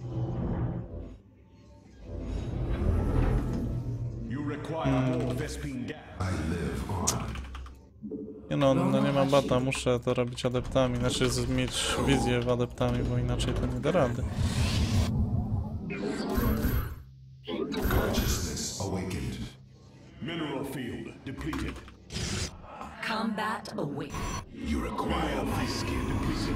You require more Vespine gas. I live on. Nie no, no nie ma bata, muszę to robić adeptami, znaczy z- mieć wizję w adeptami, bo inaczej to nie da rady. Consciousness awakened. Mineral field depleted. Combat away. You require my skin depleted.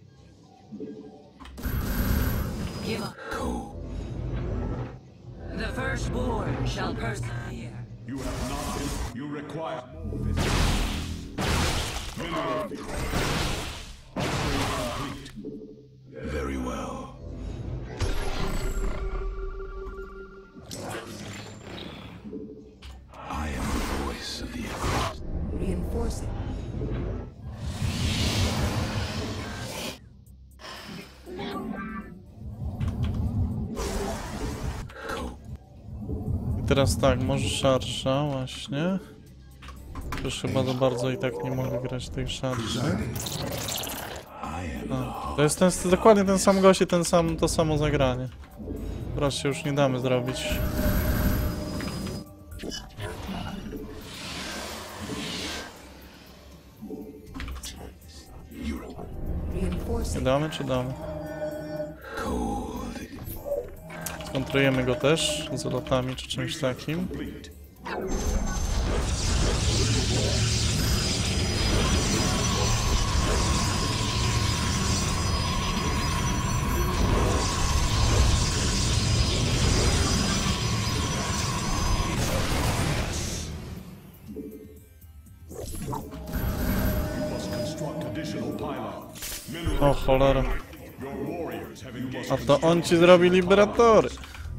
Give up. Go. The firstborn shall persevere. You have not been. You require more Vespine. Mineral field. Upgrade complete. Very well. I am the voice of the earth. Reinforcing. I teraz tak, może szarża właśnie. Już chyba za bardzo i tak nie mogę grać tej szarży. A, to jest ten, dokładnie ten sam gość i ten sam, to samo zagranie. Teraz się już nie damy zrobić. Nie Reinforcing. damy czy damy? Cold. Skontrujemy go też z lotami czy czymś takim. Complete. You must construct additional pylons. Mineral. O cholera. Your warriors have engaged. A to on ci zrobi liberatory.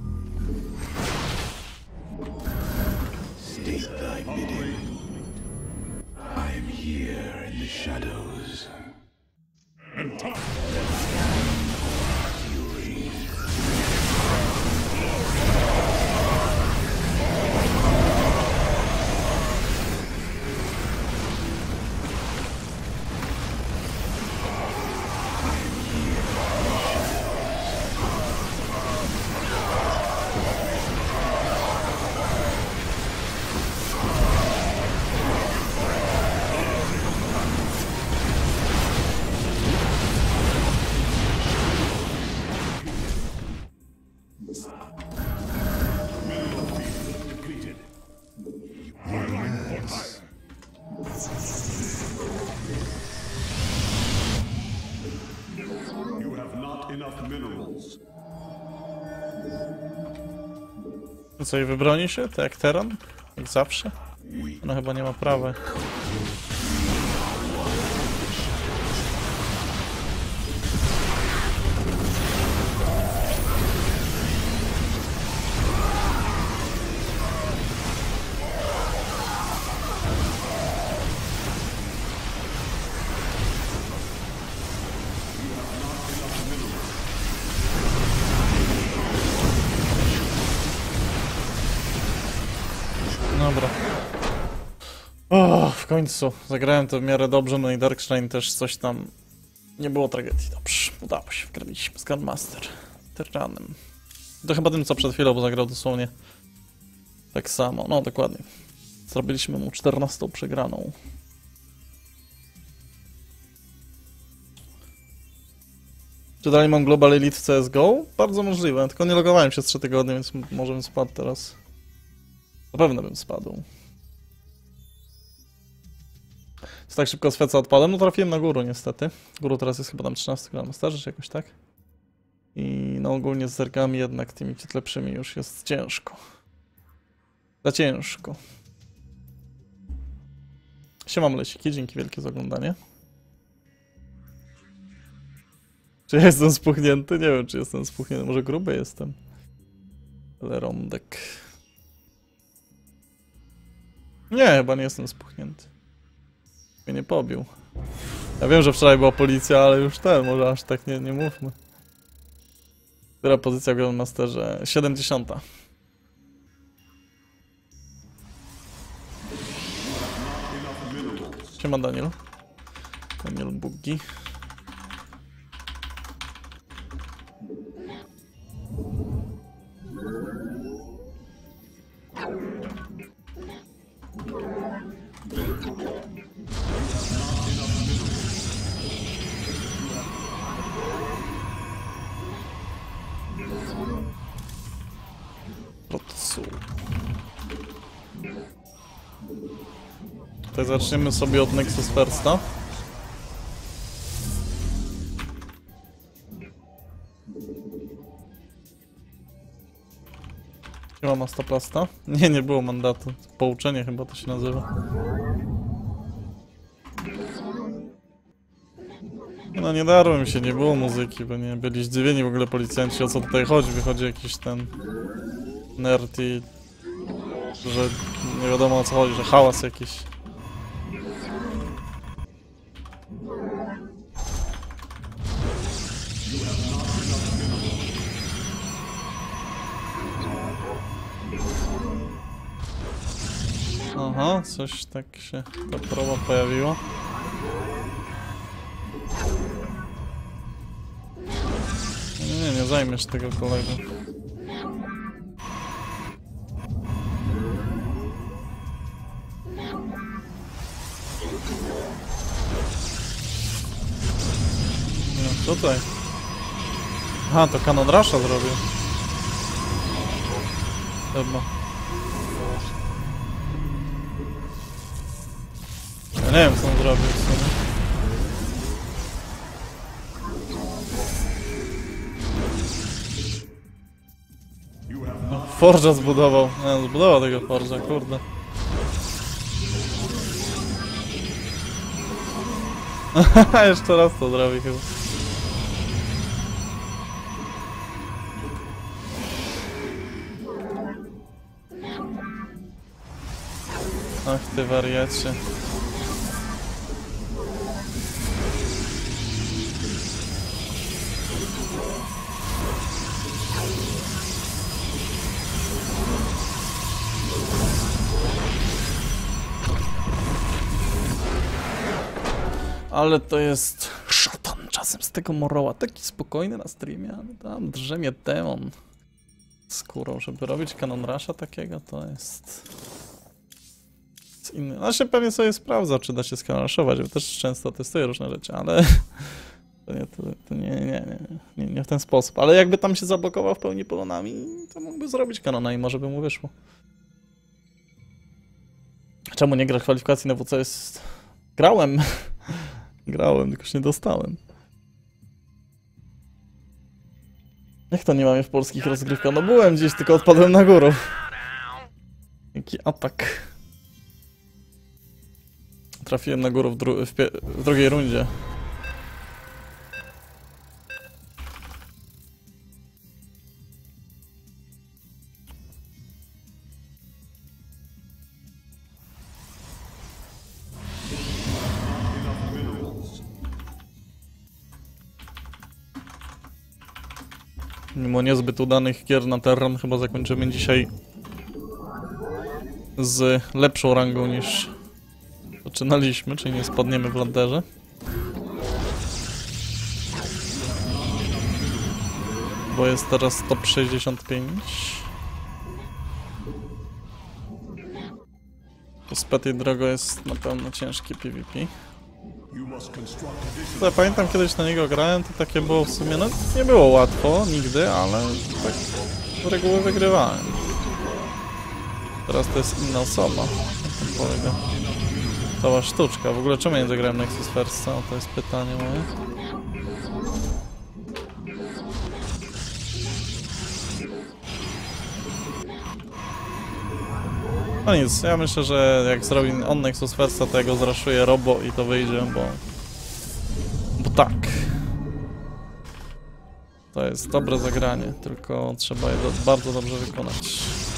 State thy bidding. I am here in the shadows. You have not enough minerals. Co, i wybroni się? Tak jak Teron? Jak zawsze? No chyba nie ma prawa. Dobra. O, w końcu. Zagrałem to w miarę dobrze, no i Darkshine też coś tam... Nie było tragedii. Dobrze, udało się. Wgraliśmy z Grandmaster. Terranem. To chyba tym, co przed chwilą, bo zagrał dosłownie tak samo. No, dokładnie. Zrobiliśmy mu czternastą przegraną. Czy dalej mam Global Elite w C S G O? Bardzo możliwe, tylko nie logowałem się z trzy tygodnie, więc może bym spadł teraz. Na pewno bym spadł. Z tak szybko z feca odpadłem, no trafiłem na górę niestety. Guru teraz jest chyba tam trzynasty Grandmasterze, czy jakoś tak. I no ogólnie z zerkami jednak tymi ciut lepszymi już jest ciężko. Za ciężko. Siemam Lesiki, dzięki wielkie za oglądanie. Czy ja jestem spuchnięty? Nie wiem, czy jestem spuchnięty. Może gruby jestem. Ale rądek. Nie, chyba nie jestem spuchnięty. Mnie nie pobił. Ja wiem, że wczoraj była policja, ale już ten, może aż tak nie, nie mówmy. Która pozycja w Grandmasterze? siedemdziesiąta. Siema Daniel. Daniel Buggi. Tutaj zaczniemy sobie od Nexus Firsta. Siema Mastoplasta. Nie, nie było mandatu. Pouczenie chyba to się nazywa. No nie darłem się, nie było muzyki, bo nie byli zdziwieni w ogóle policjanci, o co tutaj chodzi. Wychodzi jakiś ten nerd i że nie wiadomo o co chodzi, że hałas jakiś. Aha, coś tak się ta proba pojawiło. Nie, nie zajmiesz tego kolego. No tutaj. Aha, to Cannon Rusha zrobił. Chyba. Ja nie wiem co on zrobił w sumie. No, Forge'a zbudował. Nie, zbudował tego Forge'a, kurde. Jeszcze raz to zrobi chyba. Ach ty wariacie. Ale to jest szatan czasem z tego Moroła. Taki spokojny na streamie, ale tam drzemie demon skórą, żeby robić Cannon Rusha takiego, to jest... jest inny. No się pewnie sobie sprawdza, czy da się skanruszować, bo też często testuję różne rzeczy, ale... To nie, to, to nie, nie, nie, nie, nie w ten sposób. Ale jakby tam się zablokował w pełni polonami, to mógłby zrobić Canona i może by mu wyszło. Czemu nie grać kwalifikacji na W C S? Grałem. Grałem, tylko się nie dostałem. Jak to nie mamy w polskich rozgrywkach? No byłem gdzieś, tylko odpadłem na górę. Jaki atak. Trafiłem na górę w, dru w, w drugiej rundzie. Mimo niezbyt udanych gier na Terran chyba zakończymy dzisiaj z lepszą rangą niż zaczynaliśmy, czyli nie spadniemy w ladderze. Bo jest teraz top sześćdziesiąt pięć. To z Petty Drogo jest na pewno ciężki PvP. Ja pamiętam, kiedyś na niego grałem, to takie było w sumie, no nie było łatwo nigdy, ale tak z reguły wygrywałem. Teraz to jest inna osoba, na tym polega cała sztuczka. W ogóle czemu ja nie zagrałem Nexus Firsta? O, to jest pytanie moje. No nic, ja myślę, że jak zrobi on Nexus Firsta, to ja go zraszuje Robo i to wyjdzie, bo... Bo tak. To jest dobre zagranie, tylko trzeba je do, bardzo dobrze wykonać.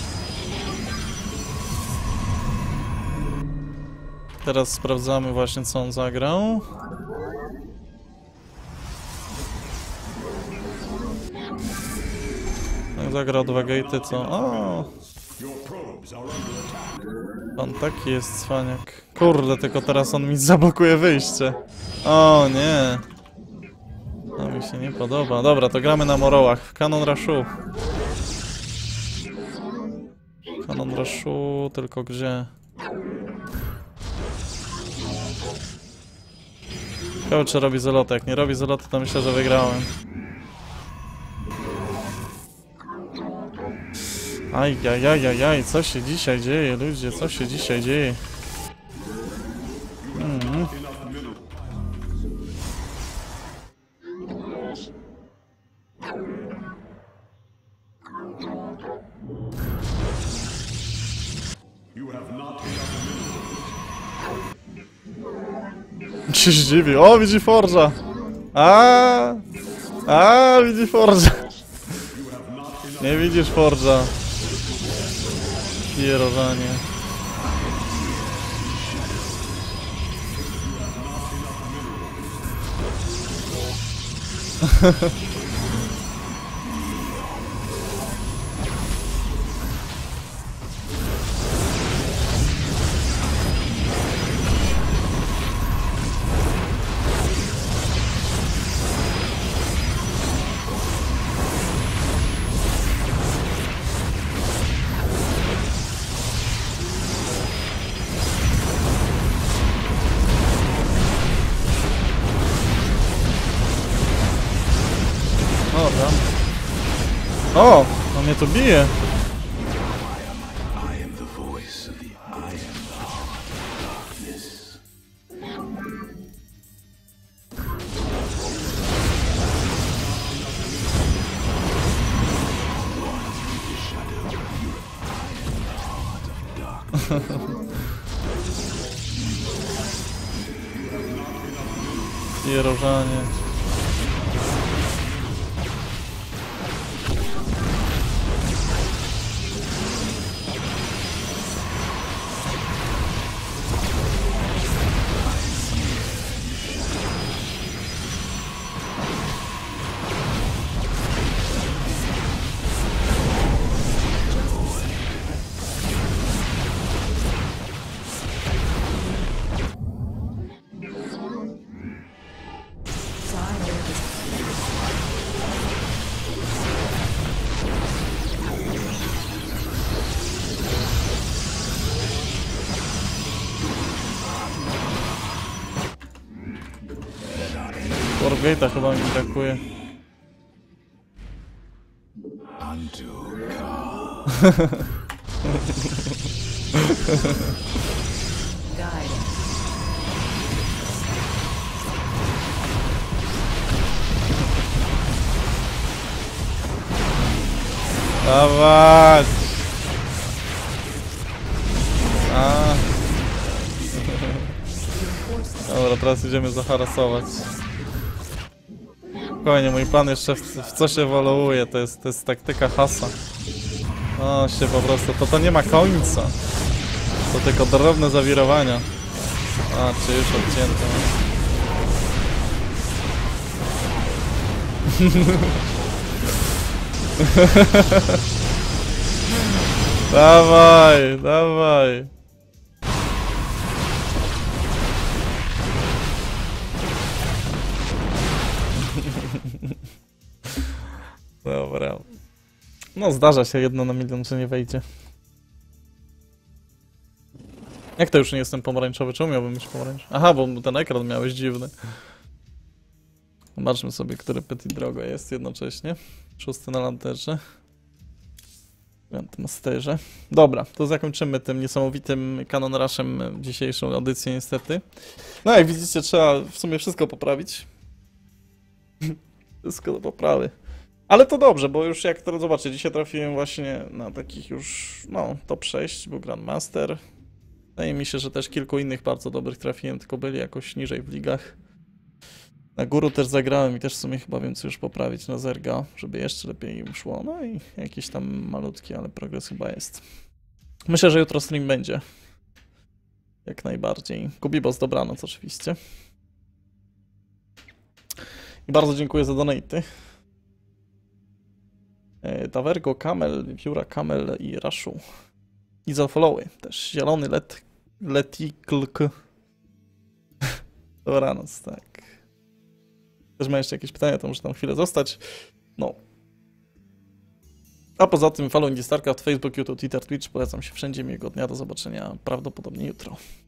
Teraz sprawdzamy właśnie, co on zagrał. Jak zagrał dwa gatey, co? O! On taki jest cwaniak. Kurde, tylko teraz on mi zablokuje wyjście. O nie. To mi się nie podoba. Dobra, to gramy na Morołach. W Cannon Rushu. Cannon Rushu, tylko gdzie? Ciekawe, czy robi zelotę. Jak nie robi zeloty, to myślę, że wygrałem. Ajajajajaj, co się dzisiaj dzieje, ludzie? Co się dzisiaj dzieje? Mm. Się zdziwi. O, widzi Forge'a. A, a, widzi Forge'a. Nie widzisz Forge'a. Pierowanie. Dobra. O! On mnie tu bije. I am the voice of the I am the darkness. Pierożanie. Gate'a chyba mi brakuje. Unto Guide. Dawać! A. Dobra, teraz idziemy zaharasować. Spokojnie, mój plan jeszcze w, w coś ewoluuje, to jest, to jest taktyka hasa. O, się po prostu, to to nie ma końca. To tylko drobne zawirowania. A, czy już odcięte. Dawaj, dawaj. Dobra. No zdarza się jedno na milion, że nie wejdzie. Jak to już nie jestem pomarańczowy? Czemu miałbym być pomarańczowy? Aha, bo ten ekran miałeś dziwny. Zobaczmy sobie, który Petit Drogo jest jednocześnie. Szósty na lanterze. Grandmasterze. Dobra, to zakończymy tym niesamowitym Canon Rushem dzisiejszą audycję niestety. No jak widzicie, trzeba w sumie wszystko poprawić. Wszystko do poprawy. Ale to dobrze, bo już jak teraz zobaczcie, dzisiaj trafiłem właśnie na takich już, no, top sześć, był Grandmaster. Wydaje mi się, że też kilku innych bardzo dobrych trafiłem, tylko byli jakoś niżej w ligach. Na górę też zagrałem i też w sumie chyba wiem co już poprawić na Zerga, żeby jeszcze lepiej im szło. No i jakiś tam malutki, ale progres chyba jest. Myślę, że jutro stream będzie. Jak najbardziej. Kubibos, dobranoc oczywiście. I bardzo dziękuję za donaty. Tavergo, Kamel, Pióra, Kamel i Rashu. I za followy też. Zielony let, letiklk. Dobranoc, tak. Też ma jeszcze jakieś pytania, to muszę tam chwilę zostać. No. A poza tym follow Indie StarCraft, Facebook, YouTube, Twitter, Twitch. Polecam się wszędzie. Miłego dnia, do zobaczenia prawdopodobnie jutro.